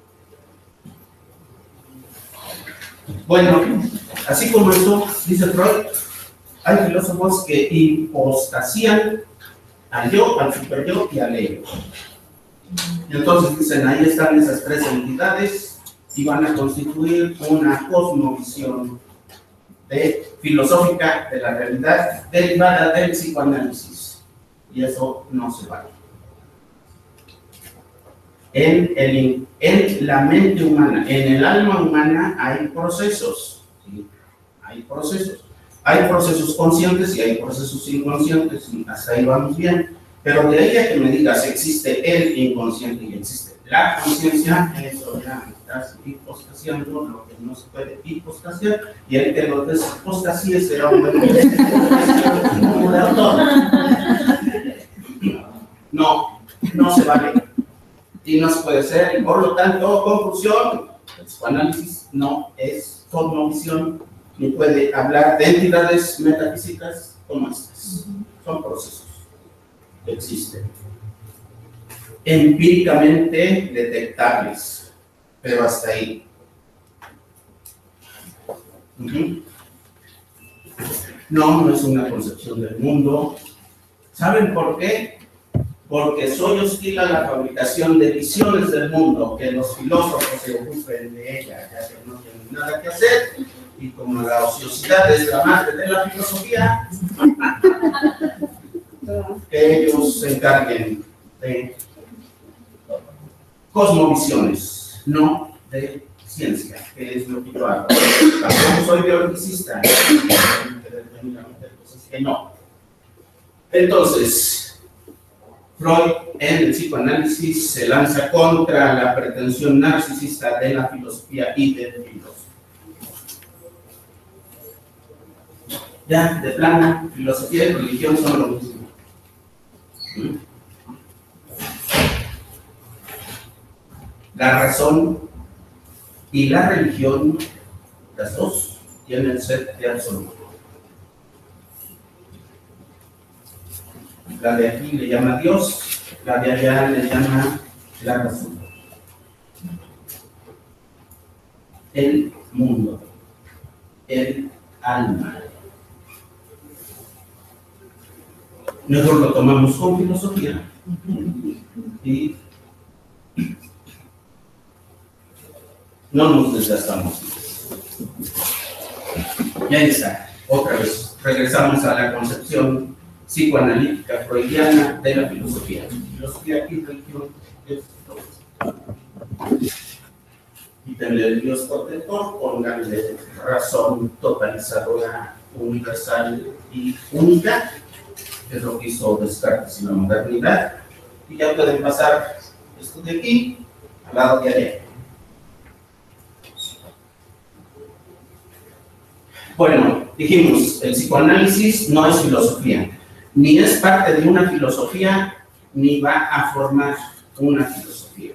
[SPEAKER 2] Bueno, así como eso, dice Freud, hay filósofos que hipostasían al yo, al superyo y al ego. Y entonces dicen, ahí están esas tres entidades y van a constituir una cosmovisión de, filosófica de la realidad derivada del psicoanálisis. Y eso no se vale. En, el, en la mente humana, en el alma humana hay procesos, ¿sí? Hay procesos. Hay procesos conscientes y hay procesos inconscientes, y hasta ahí vamos bien. Pero de ahí a que me digas existe el inconsciente y existe la conciencia, eso ya estás hipostasiando lo que no se puede hipostasiar, y el que lo deshipostasíe será un buen de autor. No, no se vale. Y no se puede ser, y por lo tanto, conclusión, el psicoanálisis no es cosmovisión, ni puede hablar de entidades metafísicas como estas. Son procesos que existen, empíricamente detectables, pero hasta ahí. Uh-huh. No, no es una concepción del mundo. ¿Saben por qué? Porque soy hostil a la fabricación de visiones del mundo, que los filósofos se ocupen de ella, ya que no tienen nada que hacer, y como la ociosidad es la madre de la filosofía, que ellos se encarguen de cosmovisiones, no de ciencia, que es lo que yo hago. Tampoco soy biologicista, que no. Entonces, Freud en el psicoanálisis se lanza contra la pretensión narcisista de la filosofía y del filósofo. Ya, de plano, filosofía y religión son lo mismo. La razón y la religión, las dos, tienen ser de absoluto. La de aquí le llama Dios, la de allá le llama la razón. El mundo, el alma. Mejor lo tomamos con filosofía y no nos desgastamos. Y ahí está, otra vez, regresamos a la concepción psicoanalítica freudiana de la filosofía. Filosofía y religión es todo. Quítenle el Dios protector, pónganle razón totalizadora, universal y única, que es lo que hizo Descartes y la modernidad, y ya pueden pasar esto de aquí al lado de allá. Bueno, dijimos, el psicoanálisis no es filosofía, ni es parte de una filosofía, ni va a formar una filosofía.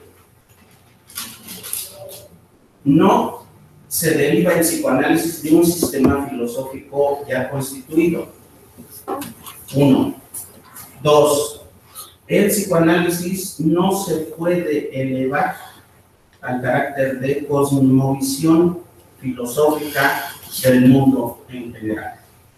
[SPEAKER 2] No se deriva el psicoanálisis de un sistema filosófico ya constituido. Uno. Dos. El psicoanálisis no se puede elevar al carácter de cosmovisión filosófica del mundo en general.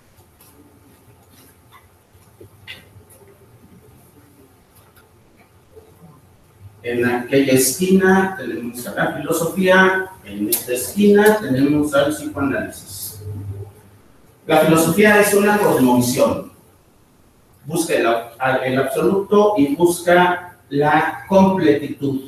[SPEAKER 2] En aquella esquina tenemos a la filosofía, en esta esquina tenemos al psicoanálisis. La filosofía es una cosmovisión. Busca el, el absoluto y busca la completitud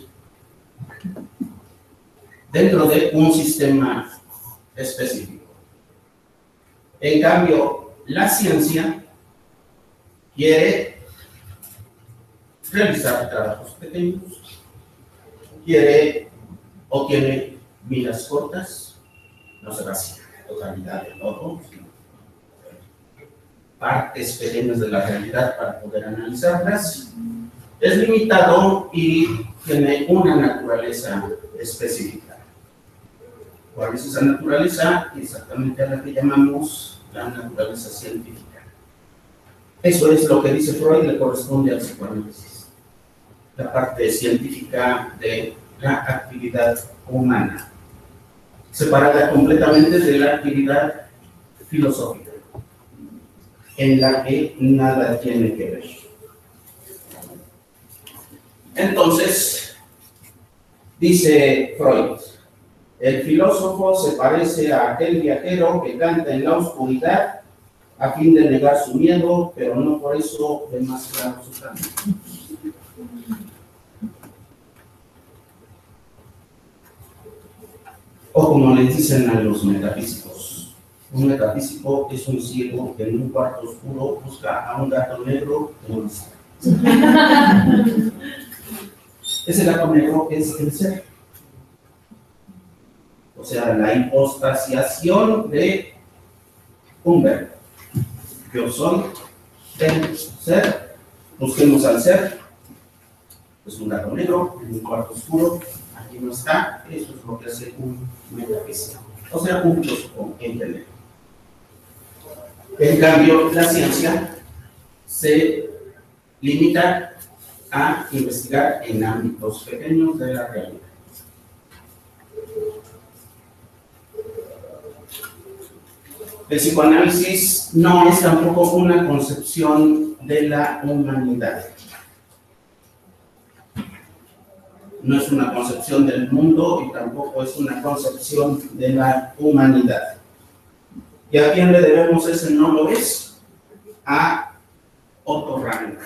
[SPEAKER 2] dentro de un sistema específico. En cambio, la ciencia quiere realizar trabajos pequeños, quiere o tiene miras cortas, no se basa en la totalidad del todo, sino partes pequeñas de la realidad para poder analizarlas. Es limitado y tiene una naturaleza específica. ¿Cuál es esa naturaleza? Exactamente a la que llamamos la naturaleza científica. Eso es lo que dice Freud, le corresponde al psicoanálisis. La parte científica de la actividad humana, separada completamente de la actividad filosófica, en la que nada tiene que ver. Entonces, dice Freud, el filósofo se parece a aquel viajero que canta en la oscuridad a fin de negar su miedo, pero no por eso ve más claro su camino. O como les dicen a los metafísicos, un metafísico es un ciego que en un cuarto oscuro busca a un gato negro que no está. Ese gato negro es el ser. O sea, la hipostasiación de un verbo. Yo soy el ser, busquemos al ser, es un gato negro en un cuarto oscuro, aquí no está, eso es lo que hace un metafísico, o sea, un filósofo en general. En cambio, la ciencia se limita a investigar en ámbitos pequeños de la realidad. El psicoanálisis no es tampoco una concepción de la humanidad. No es una concepción del mundo y tampoco es una concepción de la humanidad. ¿Y a quién le debemos ese no lo es? A Otto Rank.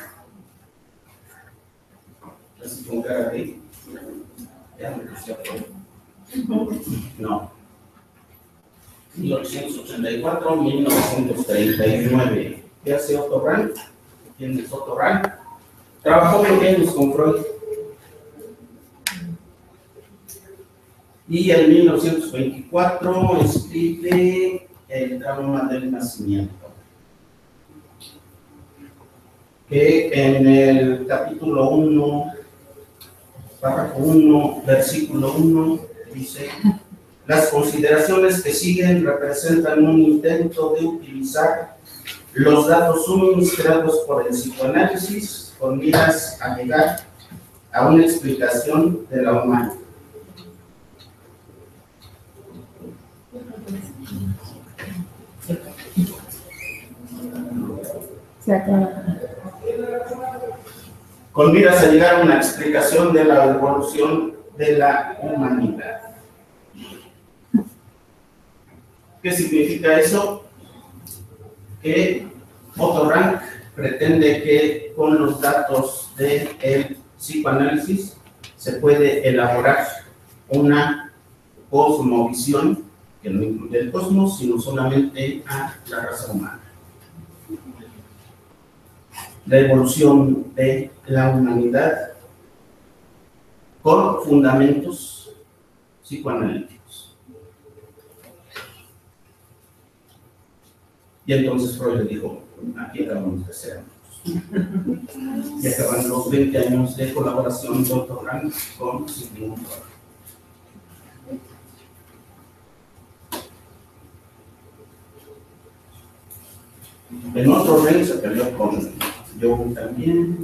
[SPEAKER 2] Así con cara de... Ya me puse a poner. No. mil ochocientos ochenta y cuatro a mil novecientos treinta y nueve. ¿Qué hace Otto Rank? ¿Quién es Otto Rank? Trabajó veinte años con Freud. Y en mil novecientos veinticuatro escribe El drama del nacimiento, que en el capítulo uno, párrafo uno, versículo uno, dice: las consideraciones que siguen representan un intento de utilizar Los datos suministrados por el psicoanálisis con miras a llegar a una explicación de la humanidad.
[SPEAKER 4] Se acaba.
[SPEAKER 2] Con miras a llegar a una explicación de la evolución de la humanidad. ¿Qué significa eso? Que Otto Rank pretende que con los datos del psicoanálisis se puede elaborar una cosmovisión que no incluye el cosmos, sino solamente a la raza humana. La evolución de la humanidad con fundamentos psicoanalíticos. Y entonces Freud le dijo, aquí acabamos de hacer. Y acaban los veinte años de colaboración de Otto Rank con Sigmund Freud. En otro rey se peleó con Jung también.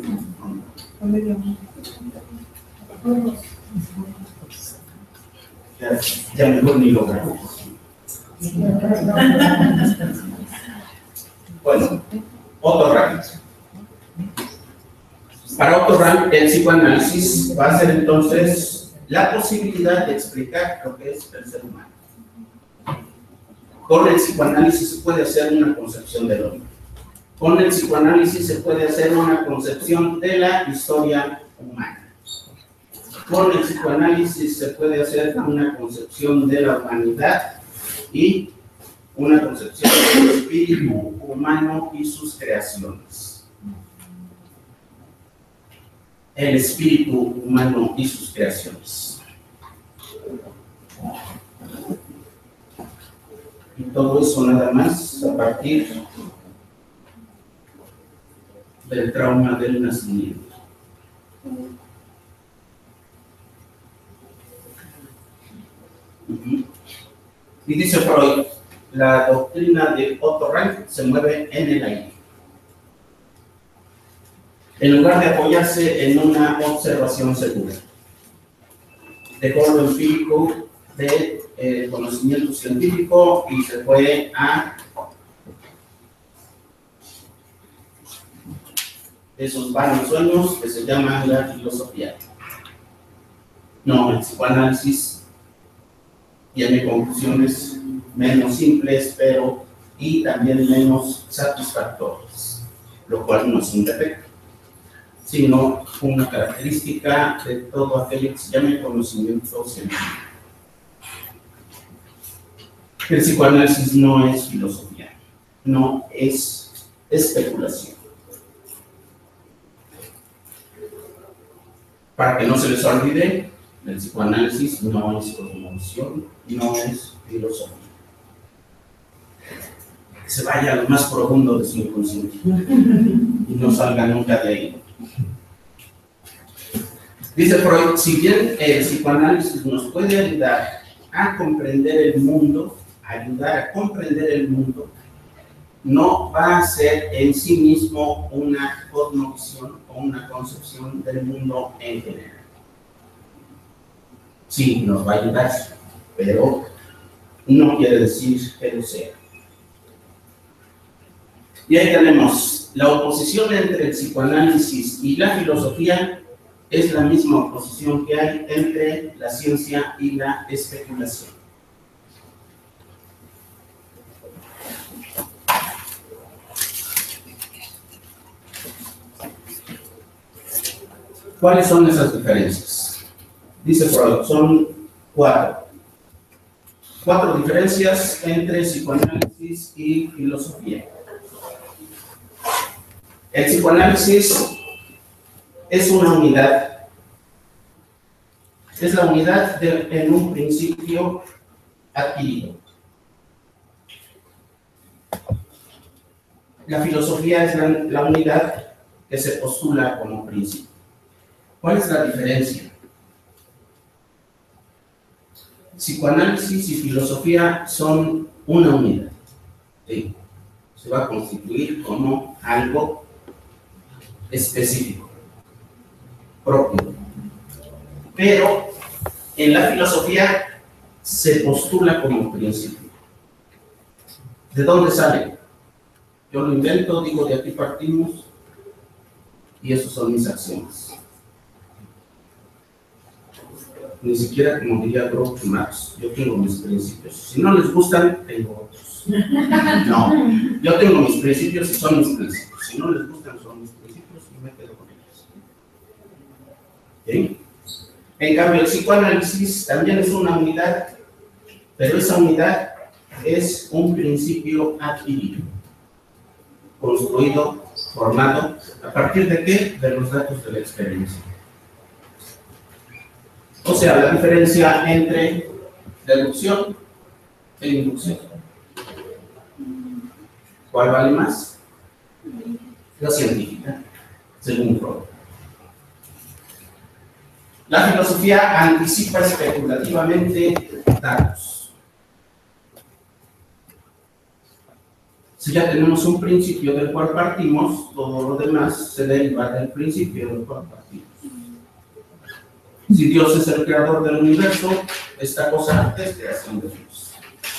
[SPEAKER 2] Ya, ya mejor ni lo grabo. Bueno, Otto Rank. Para Otto Rank, el psicoanálisis va a ser entonces la posibilidad de explicar lo que es el ser humano. Con el psicoanálisis se puede hacer una concepción del hombre. Con el psicoanálisis se puede hacer una concepción de la historia humana. Con el psicoanálisis se puede hacer una concepción de la humanidad y una concepción del espíritu humano y sus creaciones. El espíritu humano y sus creaciones. Y todo eso nada más a partir del trauma del nacimiento. Uh-huh. Y dice Freud, la doctrina de Otto Rank se mueve en el aire. En lugar de apoyarse en una observación segura, dejó lo empírico de eh, conocimiento científico y se fue a esos vanos sueños que se llaman la filosofía. No, el psicoanálisis tiene conclusiones menos simples, pero y también menos satisfactorias, lo cual no es un defecto, sino una característica de todo aquello que se llama conocimiento científico. El psicoanálisis no es filosofía, no es especulación. Para que no se les olvide, el psicoanálisis no es cosmovisión, no es filosofía. Que se vaya a lo más profundo de su inconsciente y no salga nunca de ahí. Dice Freud, si bien el psicoanálisis nos puede ayudar a comprender el mundo, ayudar a comprender el mundo, no va a ser en sí mismo una cosmovisión o una concepción del mundo en general. Sí, nos va a ayudar, pero no quiere decir que lo sea. Y ahí tenemos, la oposición entre el psicoanálisis y la filosofía es la misma oposición que hay entre la ciencia y la especulación. ¿Cuáles son esas diferencias? Dice Freud, son cuatro. Cuatro diferencias entre psicoanálisis y filosofía. El psicoanálisis es una unidad. Es la unidad de, en un principio adquirido. La filosofía es la, la unidad que se postula como principio. ¿Cuál es la diferencia? Psicoanálisis y filosofía son una unidad. ¿Sí? se va a constituir como algo específico, propio. Pero en la filosofía se postula como principio. ¿De dónde sale? Yo lo invento, digo de aquí partimos y esos son mis acciones. Ni siquiera, como diría Groucho Marx, yo tengo mis principios. Si no les gustan, tengo otros. No, yo tengo mis principios y son mis principios. Si no les gustan, son mis principios y me quedo con ellos. ¿Sí? En cambio, el psicoanálisis también es una unidad, pero esa unidad es un principio adquirido, construido, formado, ¿a partir de qué? De los datos de la experiencia. O sea, la diferencia entre deducción e inducción. ¿Cuál vale más? La científica, según Freud. La filosofía anticipa especulativamente datos. Si ya tenemos un principio del cual partimos, todo lo demás se deriva del principio del cual partimos. Si Dios es el creador del universo, esta cosa es creación de Dios.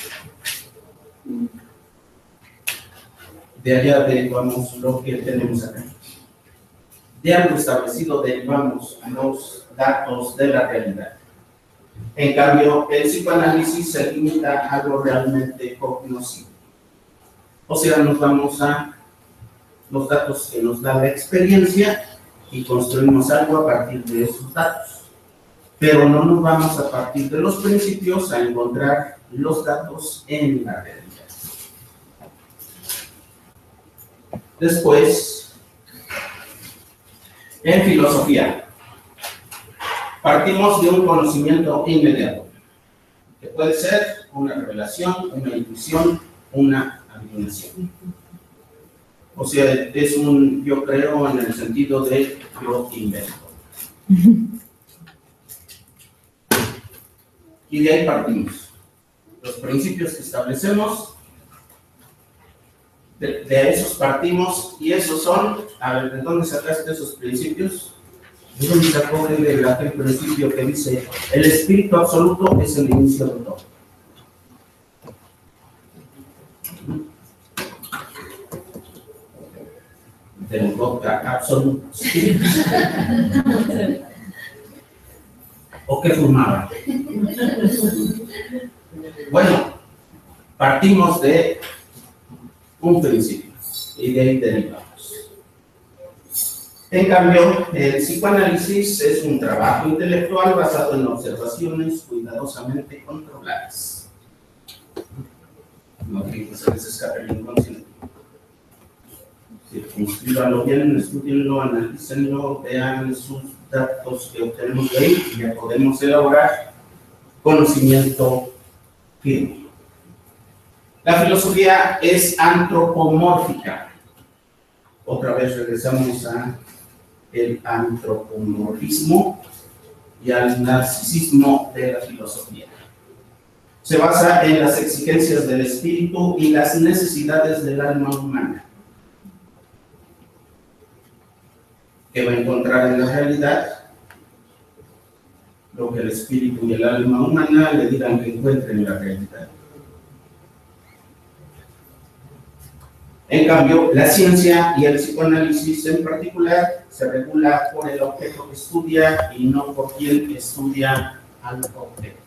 [SPEAKER 2] De allá derivamos lo que tenemos acá. De algo establecido derivamos los datos de la realidad. En cambio, el psicoanálisis se limita a algo realmente cognoscible. O sea, nos vamos a los datos que nos da la experiencia y construimos algo a partir de esos datos. Pero no nos vamos a partir de los principios a encontrar los datos en la realidad. Después, en filosofía, partimos de un conocimiento inmediato, que puede ser una revelación, una intuición, una adivinación. O sea, es un yo creo en el sentido de yo invento. Y de ahí partimos. Los principios que establecemos, de, de esos partimos, y esos son, a ver, ¿de dónde sacaste esos principios? ¿De dónde sacó el, aquel principio que dice, el espíritu absoluto es el inicio de todo? Del vodka absoluto. ¿O qué fumaba? Bueno, partimos de un principio y de ahí derivamos. En cambio, el psicoanálisis es un trabajo intelectual basado en observaciones cuidadosamente controladas. No que se les escape el inconsciente. Circunscríbanlo bien, estudienlo, analícenlo, vean sus datos que obtenemos de ahí y ya podemos elaborar conocimiento firme. La filosofía es antropomórfica. Otra vez regresamos a el antropomorfismo y al narcisismo de la filosofía. Se basa en las exigencias del espíritu y las necesidades del alma humana, que va a encontrar en la realidad lo que el espíritu y el alma humana le digan que encuentre en la realidad. En cambio, la ciencia y el psicoanálisis en particular se regula por el objeto que estudia y no por quien estudia al objeto.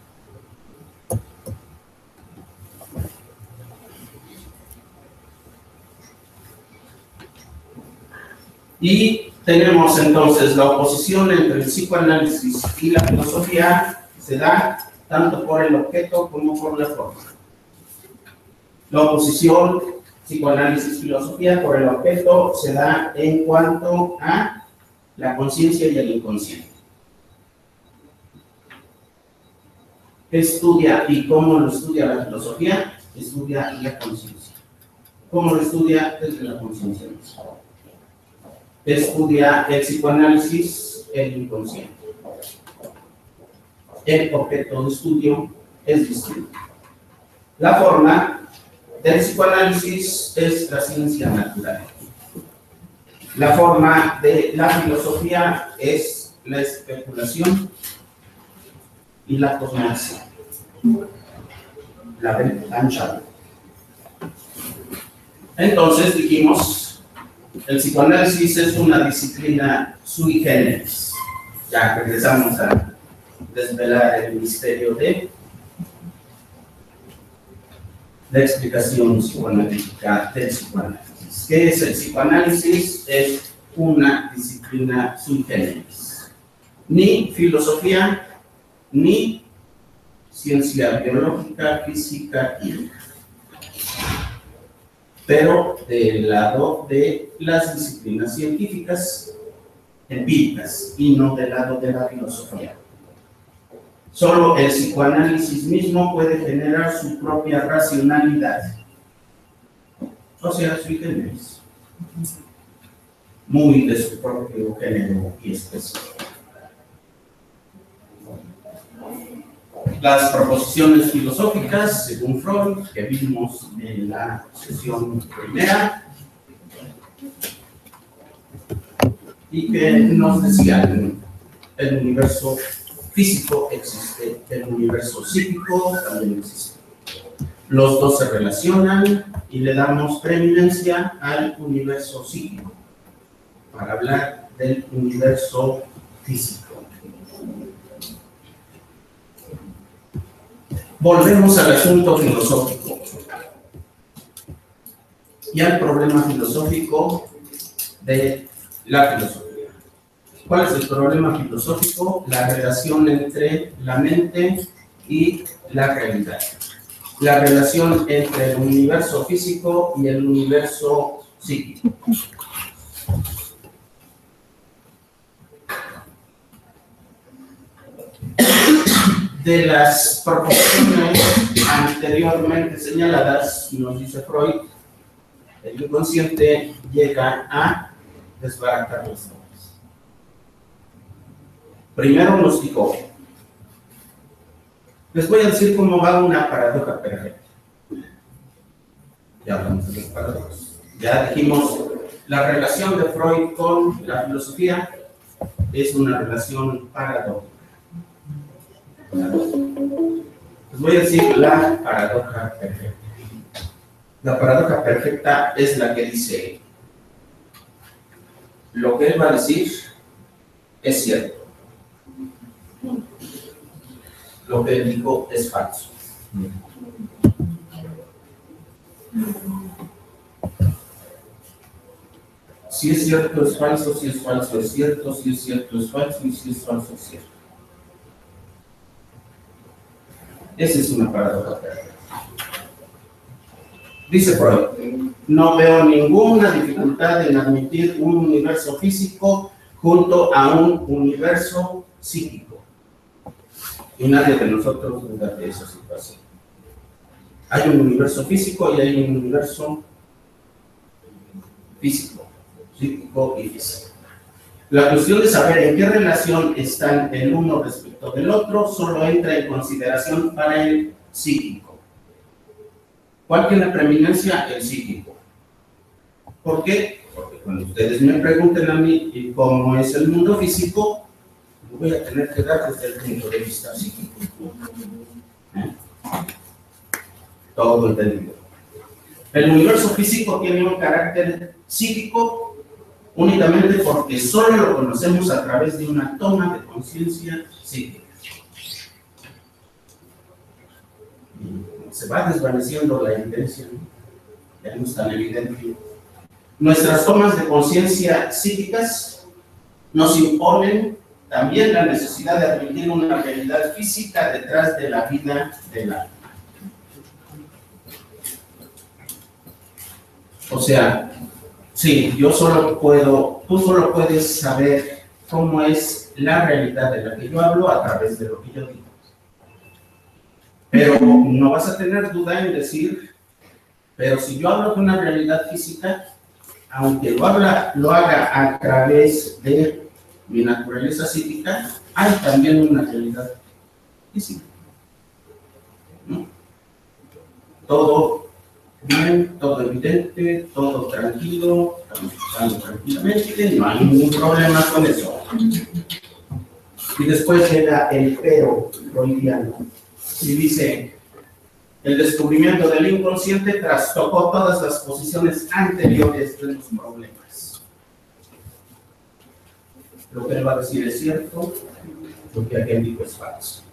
[SPEAKER 2] Y tenemos entonces la oposición entre el psicoanálisis y la filosofía, se da tanto por el objeto como por la forma. La oposición psicoanálisis filosofía por el objeto se da en cuanto a la conciencia y el inconsciente. ¿Qué estudia y cómo lo estudia la filosofía? Estudia la conciencia. ¿Cómo lo estudia? Desde la conciencia misma. Estudia el psicoanálisis, el inconsciente. El objeto de estudio es distinto. La forma del psicoanálisis es la ciencia natural. La forma de la filosofía es la especulación y la cosmovisión. La del ancha. Entonces dijimos, el psicoanálisis es una disciplina sui generis. Ya regresamos a desvelar el misterio de la explicación psicoanalítica del psicoanálisis. ¿Qué es el psicoanálisis? Es una disciplina sui generis. Ni filosofía, ni ciencia biológica, física, química. Pero del lado de las disciplinas científicas, empíricas, y no del lado de la filosofía. Solo el psicoanálisis mismo puede generar su propia racionalidad. O sea, sui generis. Muy de su propio género y especie. Las proposiciones filosóficas, según Freud, que vimos en la sesión primera, y que nos decían, el universo físico existe, el universo psíquico también existe. Los dos se relacionan y le damos preeminencia al universo psíquico para hablar del universo físico. Volvemos al asunto filosófico y al problema filosófico de la filosofía. ¿Cuál es el problema filosófico? La relación entre la mente y la realidad. La relación entre el universo físico y el universo psíquico. De las proposiciones anteriormente señaladas, nos dice Freud, el inconsciente llega a desbaratar las normas. Primero nos dijo, les voy a decir cómo va una paradoja perfecta. Ya hablamos de las paradojas. Ya dijimos, la relación de Freud con la filosofía es una relación paradójica. Les voy a decir la paradoja perfecta. La paradoja perfecta es la que dice, lo que él va a decir es cierto. Lo que él dijo es falso. Si es cierto es falso, si es falso es cierto, si es cierto es falso y si es falso es cierto. Esa es una paradoja perfecta. Dice Freud, no veo ninguna dificultad en admitir un universo físico junto a un universo psíquico. Y nadie de nosotros duda de esa situación. Hay un universo físico y hay un universo físico, psíquico y físico. La cuestión de saber en qué relación están el uno respecto del otro solo entra en consideración para el psíquico. ¿Cuál tiene preeminencia? El psíquico. ¿Por qué? Porque cuando ustedes me pregunten a mí cómo es el mundo físico, voy a tener que dar desde el punto de vista psíquico. ¿Eh? Todo entendido. El universo físico tiene un carácter psíquico únicamente porque solo lo conocemos a través de una toma de conciencia psíquica. Se va desvaneciendo la evidencia, ya no es tan evidente. Nuestras tomas de conciencia psíquicas nos imponen también la necesidad de admitir una realidad física detrás de la vida del alma. O sea, sí, yo solo puedo, tú solo puedes saber cómo es la realidad de la que yo hablo a través de lo que yo digo. Pero no vas a tener duda en decir, pero si yo hablo de una realidad física, aunque lo, habla, lo haga a través de mi naturaleza psíquica, hay también una realidad física. ¿No? Todo Bien, todo evidente, todo tranquilo, estamos escuchando tranquilamente, no hay ningún problema con eso. Y después llega el pero freudiano y dice: el descubrimiento del inconsciente trastocó todas las posiciones anteriores de los problemas. Lo que él va a decir es cierto, lo que aquel dijo es falso.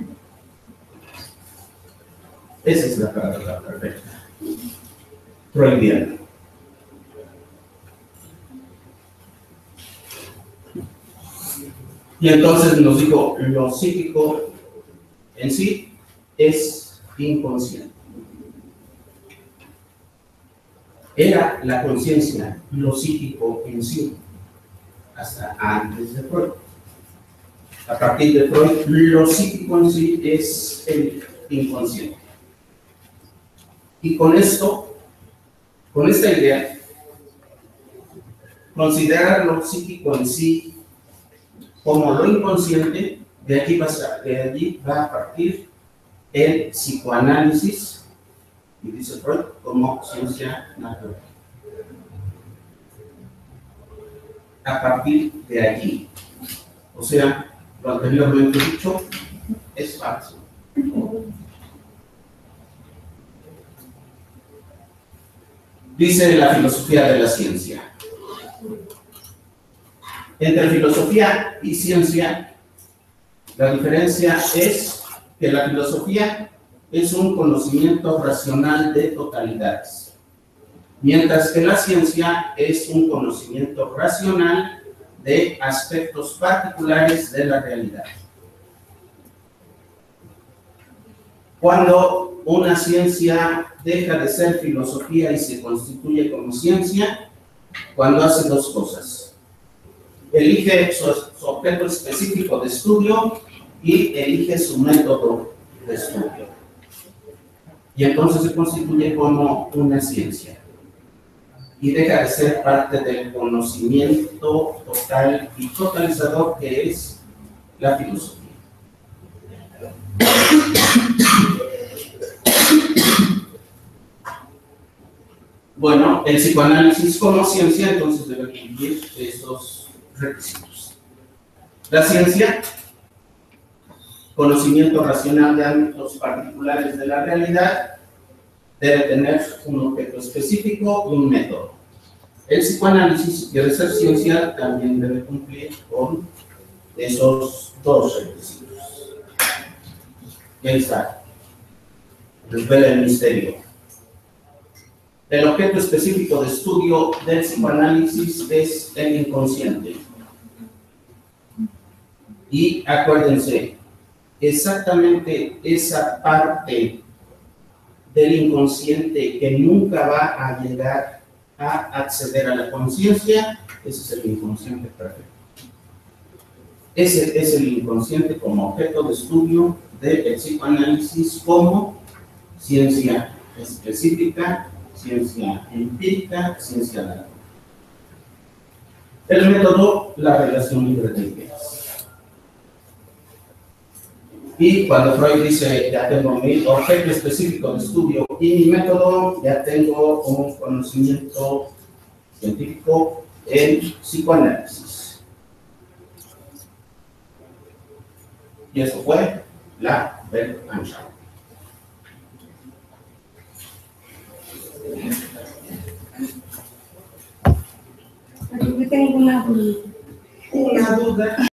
[SPEAKER 2] Esa es la palabra perfecta. Freudiana. Y entonces nos dijo, lo psíquico en sí es inconsciente. Era la conciencia lo psíquico en sí, hasta antes de Freud. A partir de Freud, lo psíquico en sí es el inconsciente. Y con esto, con esta idea, considerar lo psíquico en sí como lo inconsciente, de allí va a, de allí va a partir el psicoanálisis, y dice Freud, como ciencia natural. A partir de allí, o sea, lo anteriormente dicho es falso. Dice la filosofía de la ciencia. Entre filosofía y ciencia, la diferencia es que la filosofía es un conocimiento racional de totalidades, mientras que la ciencia es un conocimiento racional de aspectos particulares de la realidad. Cuando una ciencia deja de ser filosofía y se constituye como ciencia, cuando hace dos cosas: elige su, su objeto específico de estudio y elige su método de estudio. Y entonces se constituye como una ciencia y deja de ser parte del conocimiento total y totalizador que es la filosofía. Bueno, el psicoanálisis como ciencia entonces debe cumplir estos requisitos. La ciencia, conocimiento racional de ámbitos particulares de la realidad, debe tener un objeto específico y un método. El psicoanálisis, si quiere ser ciencia, también debe cumplir con esos dos requisitos. Y ahí está. Desvela el misterio. El objeto específico de estudio del psicoanálisis es el inconsciente. Y acuérdense, exactamente esa parte del inconsciente que nunca va a llegar a acceder a la conciencia, ese es el inconsciente perfecto. Ese es el inconsciente como objeto de estudio del psicoanálisis como ciencia específica, ciencia empírica, ciencia natural. El método, la relación libre de ideas. Y cuando Freud dice, ya tengo mi objeto específico de estudio y mi método, ya tengo un conocimiento científico en psicoanálisis. Y eso fue la Weltanschauung.
[SPEAKER 5] Yo tengo una,
[SPEAKER 2] Una duda.